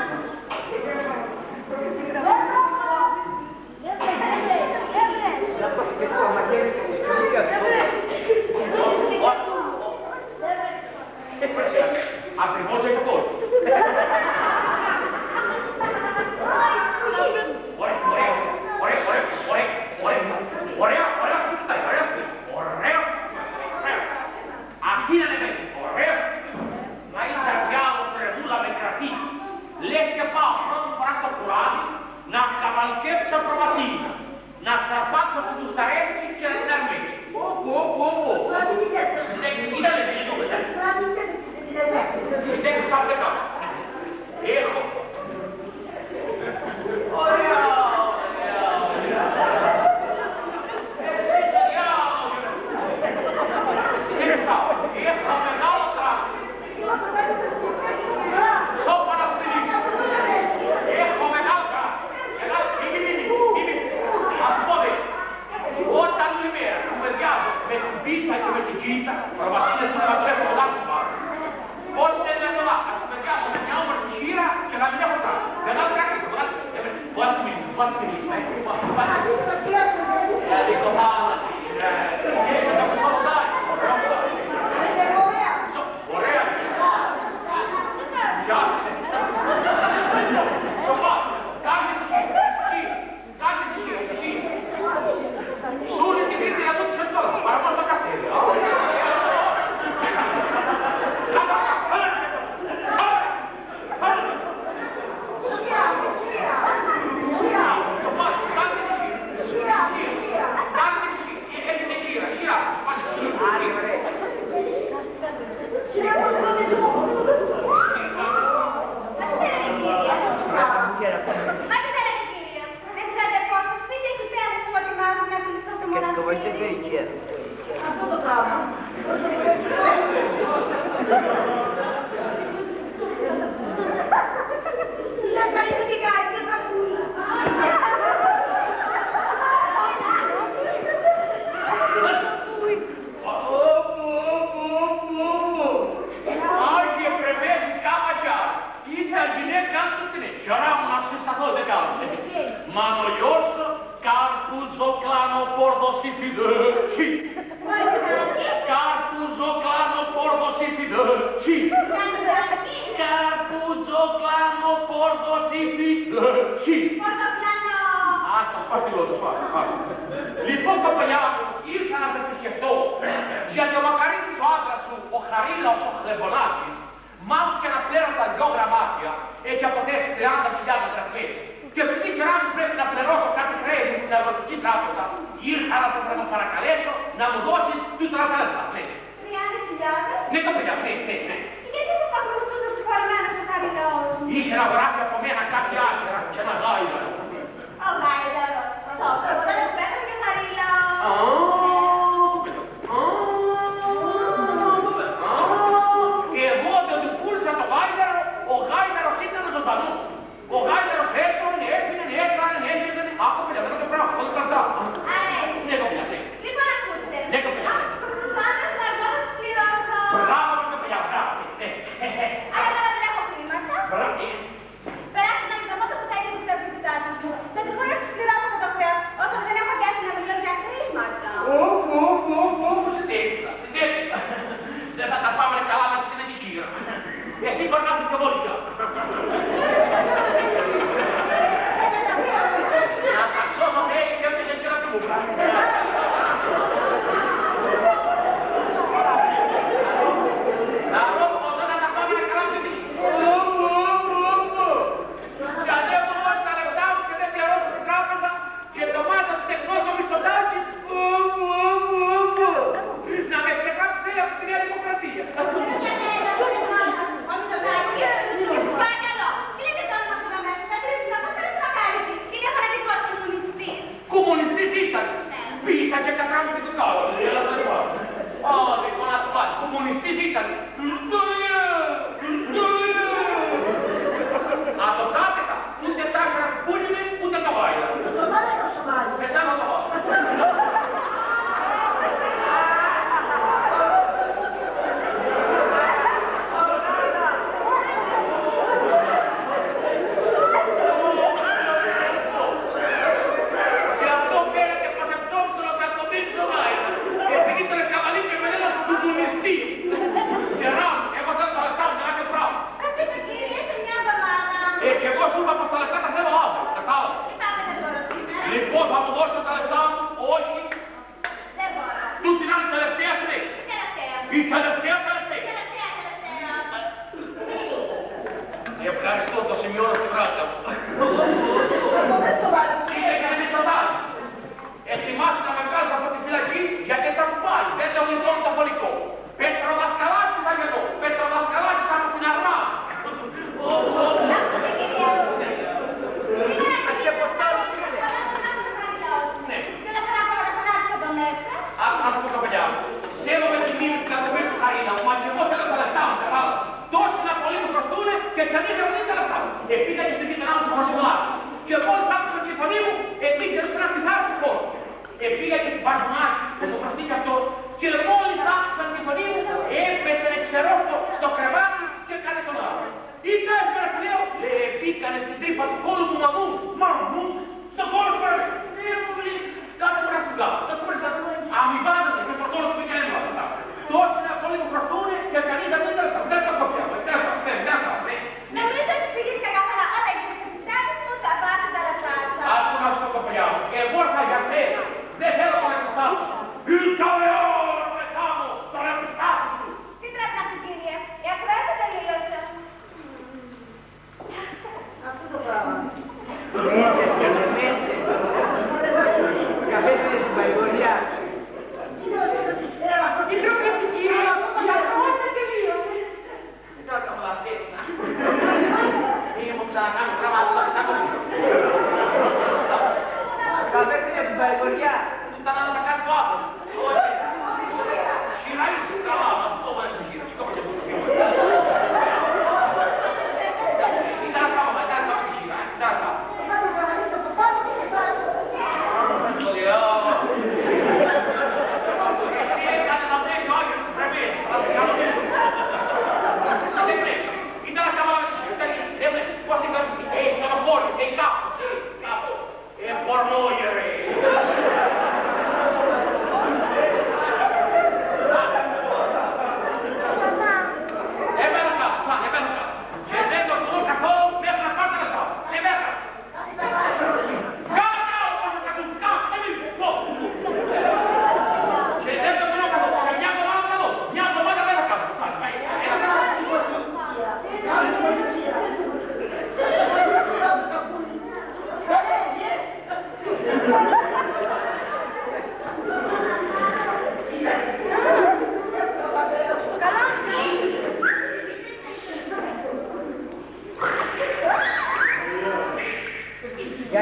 Ακριβώς έχει κόσμο. Ωραία σπίτι. Αυτή είναι ανεβαίνει. Ωραία σπίτι. Να είσαι διάλο τρεμούλα με κρατή. Λες και πάω πρώτη φορά στο κουράδι να καμαλκέψω προβασίλινα. Να ξαρπάξω που τους αρέσει και να την αρμέξει. Ήτανε λίγο μετά. Συντέχνεις από δεκά. Έχω. Ωραία. Εσύ είσαι διάλογος. Συντέχνεις από. Έχω μεγάλο τράπεζο. Στο Παναστηρίο. Έχω μεγάλο τράπεζο. Μη. Ας πω δε. Όταν η μέρα που με διάζω με την πίτσα και με την κίτσα, προβατίνες μου να βλέπω το λάθος πάρω. Πώς είναι δυνατόν να με διάζω με μια όμορφη χείρα και να μην έχω τράπεζο. Μεγάλο τράπεζο. Πάτσε μιλήσουμε. Δηλαδή το πάνω. Και έτσι θα μου φαλοντάκι. Ωραία. Πιάστε. Σοφά. Κάνεις εσύ. Σου είναι την ίδια για τούτους εντός. Παραπάνω στο καστέλιο. Αυτό το πράγμα. Λες να είσαι και κάτι και σ' ακούει. Άγιε πρεμέζεις κάμματια. Ήταν γυναίκα του την έτσι. Μου να σου σταθώ δεν κάνω. Μανολιός καρπουζοκλάνο πόρδος υφιδέτσι. Καρπουζοκλάνο πόρδος υφιδέτσι. Ορδοσύπη, Πορτοπλανό. Άστα, σπάς τη γλώσσα, σπάς. Λοιπόν, κοπελιά μου, ήρθα να σε επισκεφτώ, γιατί ο μακαρίτης ο άντρας σου, ο Χαρίλαος ο Χλεβονάκης, μάθηκε να πλέρω τα 2 γραμμάτια, έτσι από θέσει 30.000 δραχμές. Και επειδή καιρά μου πρέπει να πληρώσω κάτι χρέη στην Αγροτική Τράπεζα, ήρθα να σε παρακαλέσω να μου δώσεις τούτρα τα λεφτά. 30.000. Ναι, κοπελιά, ναι. Γιατί σας τα χρωστούσα συγχωρημένος ο Χαριλαός μου. Είσαι να αγοράσει από μένα κάποια άσχερα και ένα γάιδαρο. Ο γάιδαρος. Σώπρο, όταν μου πέτρε και Χαριλαό. Εγώ δεν του πούλησα το γάιδαρο, ο γάιδαρος ήταν ζωντανός. Ο γάιδαρος έπρωνε, έπινε, έκλανε, έσχεζε. Άκου παιδιά, μετά το πράγμα, όλα κρατά. Αρέσει. Ναι, κοπελιά, ναι. Λοιπόν, ακούστε. Ναι, κοπελιά. Αν τους χρωστούσάντες να εγώ θα τους πληρώσω. Μπράβο, κοπελιά, μπράβο. Αλλά τώρα δεν έχω χρήματα. Μπράβο. Περάσει να μην το μόνο που θα είναι που στρέψει τις τάσεις μου. Με τη χώρα σας πληρώσω από το χρέος, όσο δεν έχω πιάσει να μιλώ για χρήματα. Συντέλησα. Δεν θα τα πάμε καλά με την αντισύγρα. Εσύ κορνάσαι πιο βόλτια. Να σ' αξώσω, λέει, και έπαιζε και να του μου βράδυ. Να ρώτω, δεν θα τα πάμε καλά με την αντισύγρα. Και αν δεν μου δώσει τα λεφτά μου και δεν πληρώσω την τράπεζα και το μάτος τεχνός μου Μητσοτάκης, να με ξεκάψει από τη Νέα Δημοκρατία. Ο Μητσοτάκης, και σας παρακαλώ, τι λέτε το όνομα του μέσα, θα τρεις να πάτε να κάνει. Είναι φανατικός κομμουνιστής. Κομμουνιστής ήταν. Πίσα και κατράμισε το κάτω. Άντε, να το βάλει. Κομμουνιστής ήταν. Αυτοστάτηκα. Ούτε τάσσερα πούλινε, ούτε το βάιλα. Εσά να το βάλω. Και αυτό φαίνεται πως εψόψιλο κακομίξο βάιλα. Επειδή τον εκαβαλίτσε με ένας κομμουνιστής. Γερά, εγώ θέλω τα λεφτά μου, να και πράγμα. Αυτή το κύριε σε μια εβδομάδα. Και εγώ σου είπα πως τα λεφτά τα θέλω αύριο. Κατάλαβα. Λυπάμαι τώρα σήμερα. Λοιπόν, θα μου δώσετε τα λεφτά μου, όχι. Δεν μπορώ. Τούτη είναι η τελευταία συνέχεια. Τελευταία. Η τελευταία τελευταία. Τελευταία. Ευχαριστώ, το σημειώνω στη βράδια μου. Κύριε κύριε Μητσοτάκη, ετοιμάσου να με βγάλεις από τη φυλακή γιατί θα μου πάει. Δεν το λιτώνω το φωνικό. Πετροδασκαλάκης αγενό. Πετροδασκαλάκης από την Αρμά. Και πως τώρα ναι. Να σου πω το παιδιά μου. Σέβομαι τη μνήμη του κακομένου του Χαρίλα μου, μα και εγώ θέλω τα λεφτά μου, κατάλαβα. Τόσοι να πολλοί μου χρωστούνε και κανείς δεν μου δίνει τα λεφτά μου. Πήγα και στην γειτονιά μου του Χρυσουλάκη. Και μόλις άκουσα τη φωνή μου, επίκαιρε σε ένα πηδάρι του κόσμου. Πήγα και στην Παρδουμάκη, δεν το χρωστεί κι αυτός. Και μόλις άκουσα τη φωνή μου, έπεσε ξερό στο κρεβάτι και έκανε τον άλλο. Ή τέσσερα που λέω, μπήκανε στην τρύπα του κόλου μου μαμού, στον κόλο του φέρε. Κάτσε μου να στην κάτω. Αμοιβάζονται με στον κόλο που πήγαινε έμβατα. Τόσοι να πολλοί μου χρωστούνε και κανείς δεν είναι λεφτά. Δεν το κοπιάζω, δεν το. Νομίζω ότι πήγες ξεκάθαρα όταν γίνεις στις τάσεις μου, θα πάρεις τα λεφτά σας. Άκου να σου το κοπιάζω. Εγώ ήρθα για σένα. Δεν θέλω το λεφτά σου. Ήρθα μετά μου το λεφτά σου. Τι πρέπει να πει κύριε, η ακροασία τελείωσε. Αυτό το πράγμα.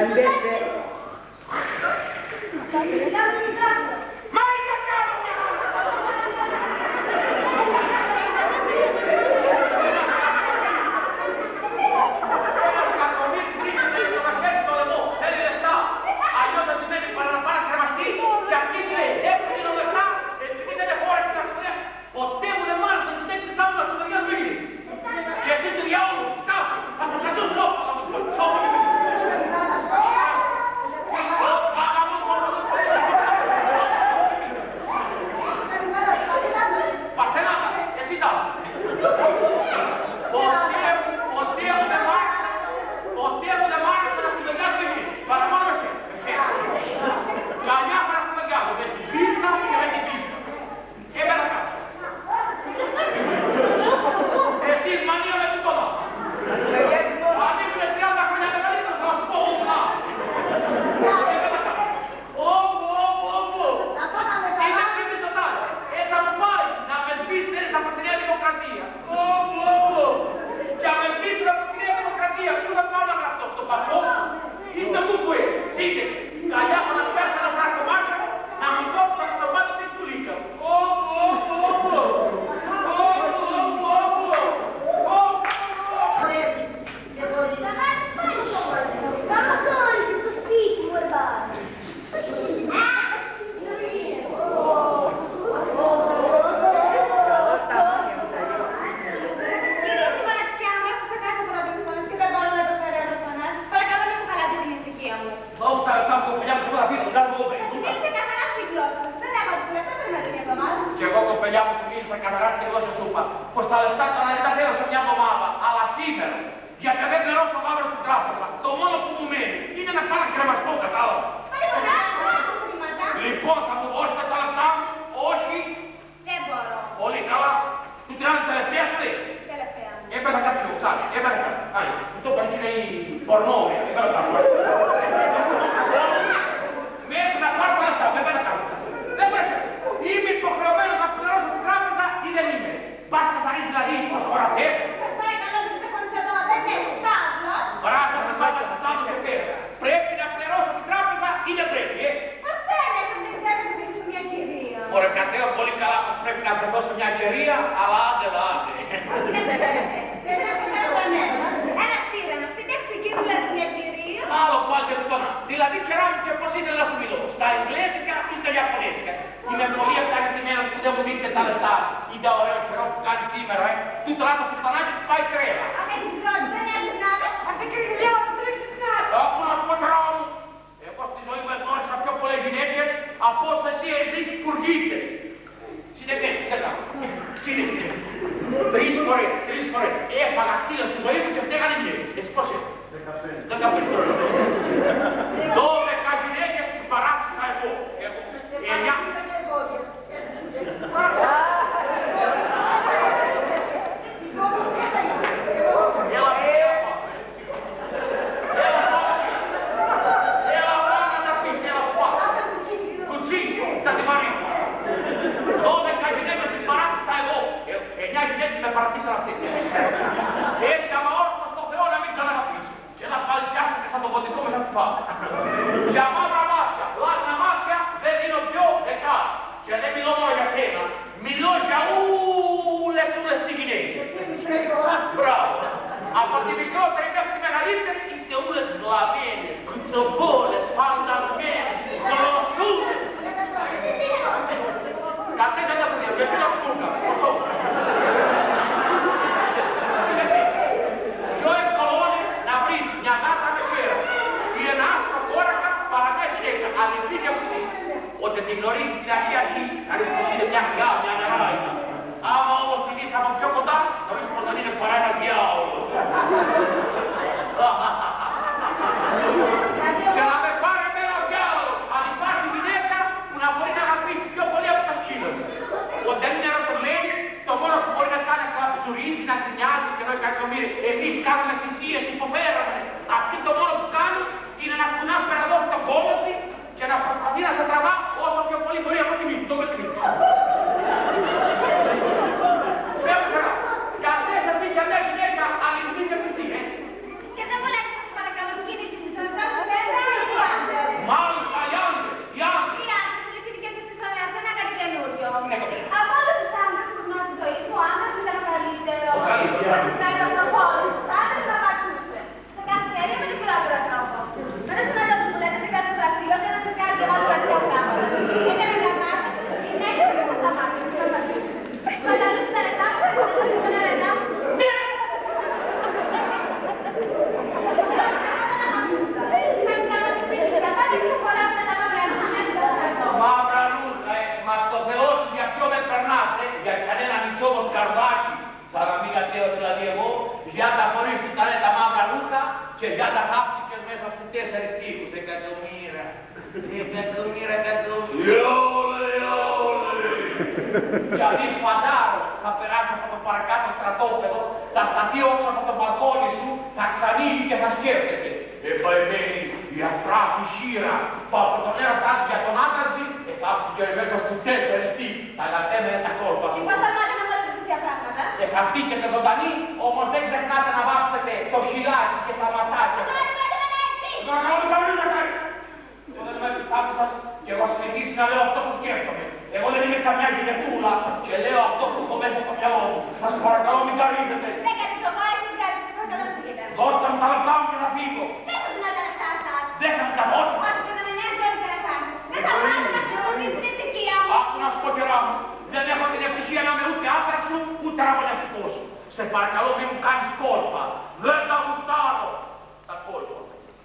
invece... Ma che cavolo! Che devo leggere, spara calocchini, ci sono cose belle. Ζιάντα χωρίς του ήταν τα μαύρα ρούχα και ζιάντα χάφτηκε μέσα στους 4 τείχους. Εκατομμύρα. Εκατομμύρα. Κι αν είσαι φαντάρος θα περάσει από το παρακάτω στρατόπεδο, θα σταθεί όξω από το μπαλκόνι σου, θα ξανοίγει και θα σκέφτεται. Εφαϊμένη η αφράκη σύρα που από τον έρωτά της για τον άντρα της, χάφτηκε μέσα στους 4 τείχους. Τα λατέμενε τα κόλπα σου. Λοιπόν, σταμάτε να μου λέτε τέτοια πράγματα. Χαθήκετε ζωντανοί, όμως δεν ξεχνάτε να βάψετε το χιλάκι και τα ματάκια. Τώρα δεν με έτσι. Εγώ δεν είμαι επιστάτη σας και εγώ συνεχίσει να λέω αυτό που σκέφτομαι. Εγώ δεν είμαι καμιά γυναικούλα και λέω αυτό που έχω μέσα στο μυαλό μου. Θα σας παρακαλώ μην καρίζετε. Δεν κάνετε το βάρη της γάρης, πρώτα να φύγετε. Δώστε μου τα λεπτά μου και να φύγω. Δεν θα δυνατά τα λεπτά σας. Δεν θα μου τα δώσω. Όχι και να με νέας δεν θα κάνει. Δεν θα μάθω να χρησιμοποιήσει την ησυχία μου. Άκου να σου πω καιρά μου. Δεν έχω την ευτυχία να είμαι ούτε άντρας σου, ούτε ραβωνιαστικός. Σε παρακαλώ μην μου κάνεις κόλπα. Δεν τα γουστάρω. Τα κόλπα.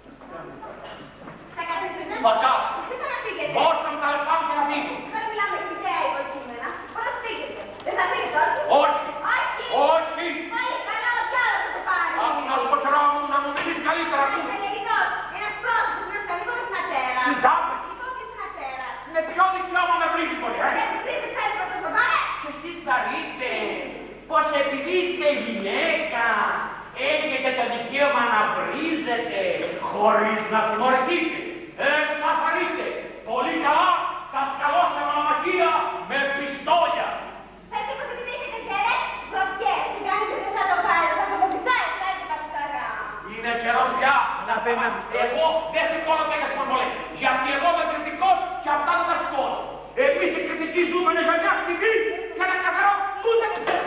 Θα καθίσετε. Θα κάσω. Δεν θα φύγετε. Δώστε μου τα λεπτά μου και να φύγω. Δεν μιλάμε και ιδέα εγώ σήμερα. Πώς φύγετε. Δεν θα φύγετε Όχι. όχι. Όχι. Όχι. Πάλι καλά ό,τι άλλο θα σε πάρει. Άκου να σου πω καιρά μου να μου μιλείς καλύτερα. Ένας ενεργητός, ένας πρόσωπος, ένας κανονικός συνατέρας. Τι ζάπες. Λοιπόν και συνατέρας. Με ποιο δικαίωμα με βρίζεις πολύ, Δεν πιστεύεις κάτι προς το παπάρε. Και εσείς θα ρείτε πως επειδή είστε γυναίκα έχετε το δικαίωμα να βρίζετε χωρίς να τιμωρηθείτε. Θα χαρείτε. Πολύ καλά, σας καλώ σε μονομαχία με πιστόλια. Φέρτε πως επειδή έχετε καιρές πρωτιές. Κάνετε σαν το πάλι, θα αποκοιτάει, θα έρθει παπιταρά. Είναι καιρός πια να στενάμε. Εγώ δεν σηκώνω τέτοιες προσβολές. Γιατί εγώ είμαι κριτικός και αυτά δεν τα σηκώνω. Εμείς οι κριτικοί ζούμε για μια στιγμή και ένα καθαρό ούτε.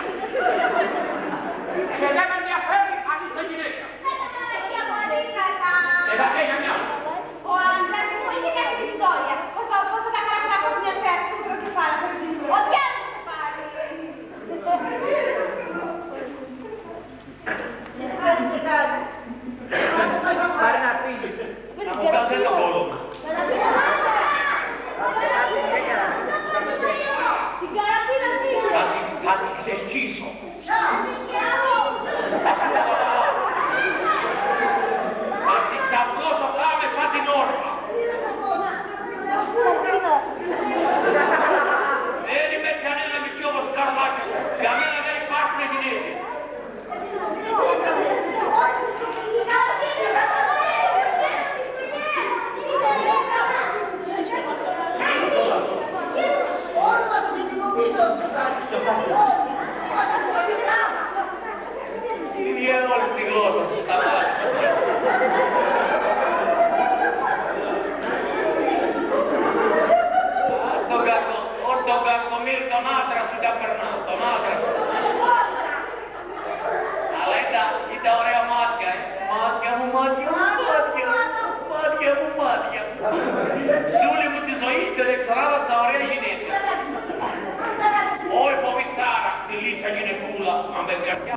Και δεν με ενδιαφέρει αν είστε γυναίκα. Φέρτε τα λαχεία πολύ καλά. Για μια. Ο άντρας μου είχε κάτι πιστόλια. Πώς θα κάνω να ακούσει μια σφαίρα στο προκεφάλα σας. Ό,τι άλλο θα σε πάρει. Πάρε να φύγεις. Να μου κάνετε το κόλλο. Την καραπίνα φύγει. Θα την ξεσκίσω. Θα την ξαπλώσω χάμε σαν την όρφα. Δεν είμαι κανένα μικρό όπως καρμάκια. Για μένα δεν υπάρχουν γυναίκες. Είναι όλες τη γλώσσα σας, τα μάτια. Τον κακομύρ τον άντρα σου τα περνάω, τον άντρα σου. Αλλά ήταν ωραία μάτια, μάτια μου, μάτια μου, μάτια μου, μάτια μου, μάτια μου. Σούλη μου τη ζωή δεν εξαράβατσα ωραία γυναίκα. Όχι φοβητσάρα, τη λύσα γυναικούλα, μα με καρδιά.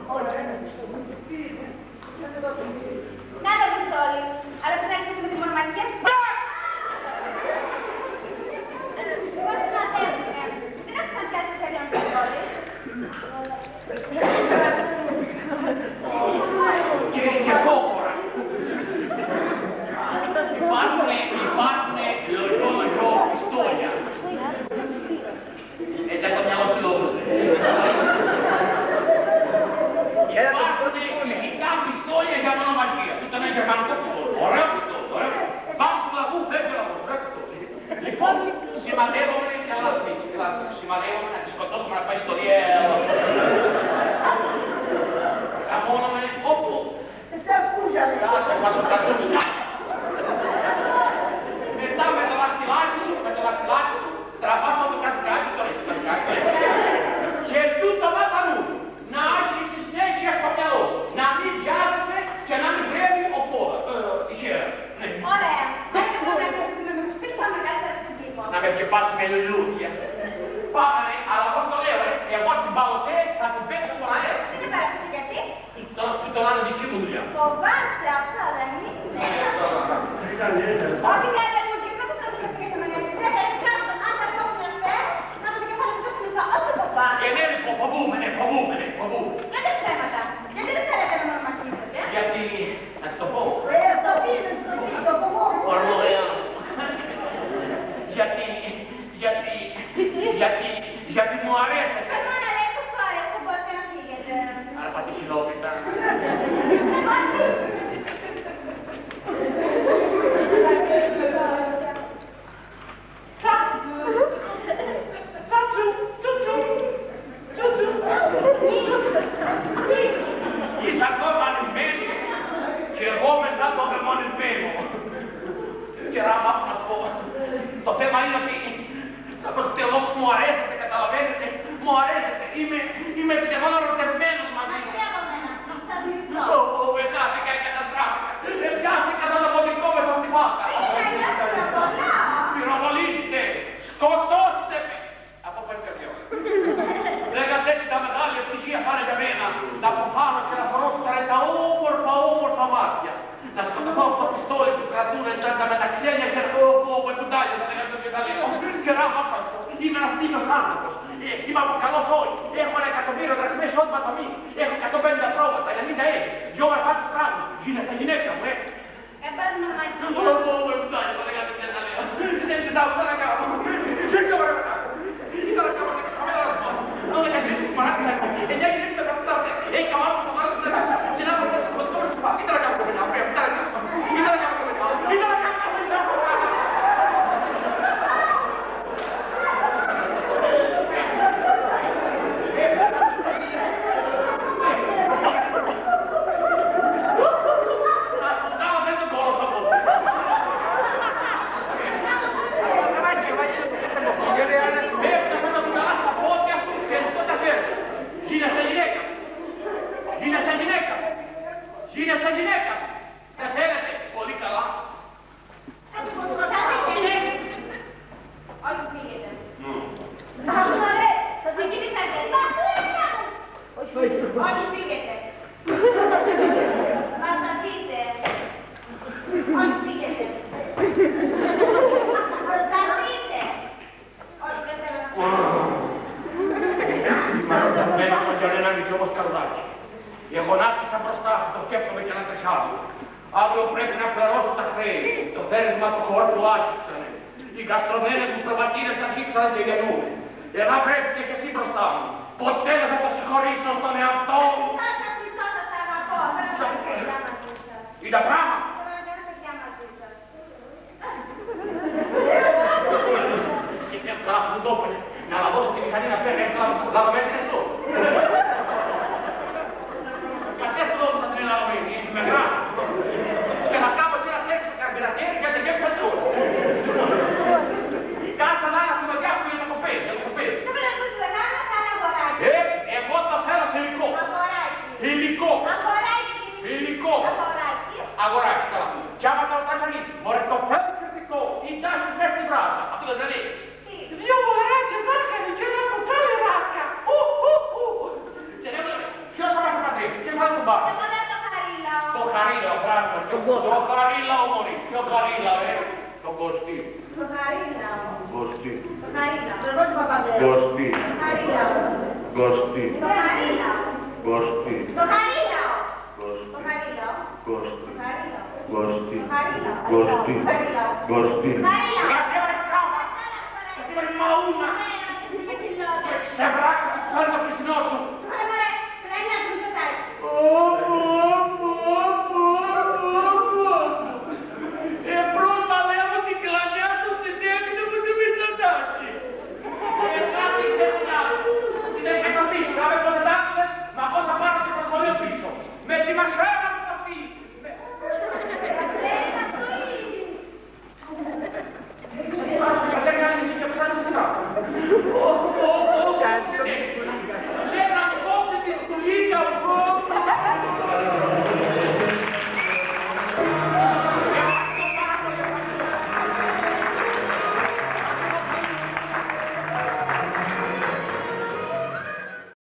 Να το πιστόλι, αλλά πρέπει να αρχίσει με τις μονομαχίες. Εγώ τις ανατέλνε. Δεν έχω ξαναπιάσει σε ένα πιστόλι. Και έχει και κόπορα. Υπάρχουνε λοζό πιστόλια. Έτσι από το μυαλό στη λόγω. Υπάρχουνε ειδικά πιστόλια για μονομαχία. Του ήταν ένα γερμανικό πιστόλι. Ωραίο πιστόλι. Πάνω του λαγού φεύγει ο λαγός. Λοιπόν, σημαδεύομαι και αλλάζουμε. Σημαδεύομαι να τη σκοτώσουμε να πάει στο διέλο. Τσαμώνομαι όπου. Κάσε μας ο κατσούψκα. Μετά με το δαχτυλάκι σου, τραβάς το κασκάκι, το κασκάκι. Και τούτο βάτανου, να έχεις συνέχεια στο μυαλό σου. Να μην βιάζεσαι και να μην βρέπει ο πόδας. Η χέρα. Ωραία. Δεν μπορούμε να κρυφτούμε με τους πίσω τα μεγαλύτερα στον κήπο. Να με σκεπάσει με λουλούδια. Πάμε, αλλά πώς το λέω, εγώ την παλωτέ θα την παίξω στον αέρα. Δεν πέρασε γιατί. Τον άλλο δική μου δουλειά. Φοβάστε αυτά, δεν είναι. Όχι καλά, μου και πώς θα τους αφήνετε με μια σφαίρα. Δεν κάνω, αν θα κάνω μια σφαίρα, να μου το κεφάλι μου το ξυνήσω. Όχι το φοβάστε. Και ναι, φοβούμενε. Γιατί ψέματα. Γιατί δεν Και Ράμα, να σου πω, το θέμα είναι ότι όπως και εγώ που μου αρέσετε, καταλαβαίνετε, μου αρέσετε, είμαι σχεδόν ερωτευμένος μαζί σας. Εγγράφηκα και καταστράφηκα. Πιάστηκα σαν το ποδικό μέσα στη φάκα. Πυροβολήστε, σκοτώστε με. Από πάλι καρδιό. Λέγα τέτοια μεγάλη ευτυχία πάνε για μένα. Να αποφάνω και να φορώ τώρα τα όμορφα μάτια. Να σκοτωθώ από το πιστόλι του κρατούν τα μεταξένια και ο κουντάλιος και τα λέω. Και Ράμα, είμαι ένας τίμιος άνθρωπος. Είμαι από καλός όλοι. Έχω 1.000.000 δραχμές όνειμα το μήνα. Έχω 150 πρόβατα, 90 έτη. 2 αρπάτους πράγματος. Γίνεσαι γυναίκα μου, Παίρνω μαγεία. Ο κουντάλιος θα λέγατε και τα λέω. Δεν της άκου, δεν κάνω. Σε ποιο βρε μετά. Ήταν να κάνω και ξαμέλα να σου πω. Non le cagine si maraccia, e gli altri si pensate, e il cavallo sta male, ce l'ha preso il dottore, si fa, chi te la cambia come cambia, chi te la cambia come cambia, chi te la cambia come cambia. Γύρια στα γυναίκα! Δεν θέλετε! Πολύ καλά! Όχι φύγετε. Θα σου αρέσει. Θα την γίνει θα όχι φύγετε. Μας θα δείτε. Όχι φύγετε. Μας θα δείτε. Όχι δεν θέλω να φύγετε. Μένω στον Γιαννέναβιτς όπως καρδάκι. Η αγωνάτισα μπροστά σου, το σκέπτομαι και να τρισάζω. Αύριο πρέπει να πληρώσω τα χρέη. Το θέρισμα του χώρου άσχηξανε. Οι γαστρομένες μου προβατήρες ασύξανε και γεννούν. Εδώ πρέπει και εσύ μπροστά μου. Ποτέ δεν θα το συγχωρήσω στον εαυτό μου. Σας μισώ, σας αγαπώ. Δεν θα κάνω παιδιά μαζί σας. Είναι τα πράγματα. Δεν θα κάνω παιδιά μαζί σας. Σκεφτείτε καλά που μου το έπαιρνε. Να λαδώσω τη μηχανή να παίρνει λαδωμένες δόσεις. Κατέστε εδώ που θα την λαδωμένη, με γράση. Και να κάνω και ένα σέξ με καρμπυρατέρι για να γεύσεις όλες. Η κάτσα να είναι να του διάσουμε για το κοπέλι. Δεν πρέπει να ακούσει θα κάνω, θα κάνω αγοράκι. Εγώ το θέλω θηλυκό. Αγοράκι. Θηλυκό. Αγοράκι. Θηλυκό. Αγοράκι. Αγοράκι, καλά. Κι άμα το ταχανίσει, μωρέ το πρώτο κριτικό, ή τάσεις μες στην βράδυ. Αυτό δεν λέει. Δυο μωράκια ζάχαρη και ένα κουτάλι ράσκα. Και δεν βλέπει. Ποιος θα μας επαντρεύει, ποιος θα τον πάρει. Εγώ δεν το χαρίλαω. Το χαρίλαο, πράγμα. Το χαρίλαο, μωρή. Ποιο χαρίλαο, το Κωστή. Το χαρίλαο. Κωστή. Το χαρίλαο. Κωστή. Το χαρίλαο. Κωστή. Το χαρίλαο. Κωστή. Το χαρίλαο. Κωστή. Το χαρίλαο. Κωστή. Το χαρίλαο. Κωστή. Το χαρίλαο. Κωστή. Το χαρίλαο. Κωστή. Χαρίλαο. Γιατί έβαλες τραύμα. Γιατί έβαλες μαούνα. Ναι, αυτή είναι και τη λόγια. Σε βράχα, φέρνω το πισινό σου.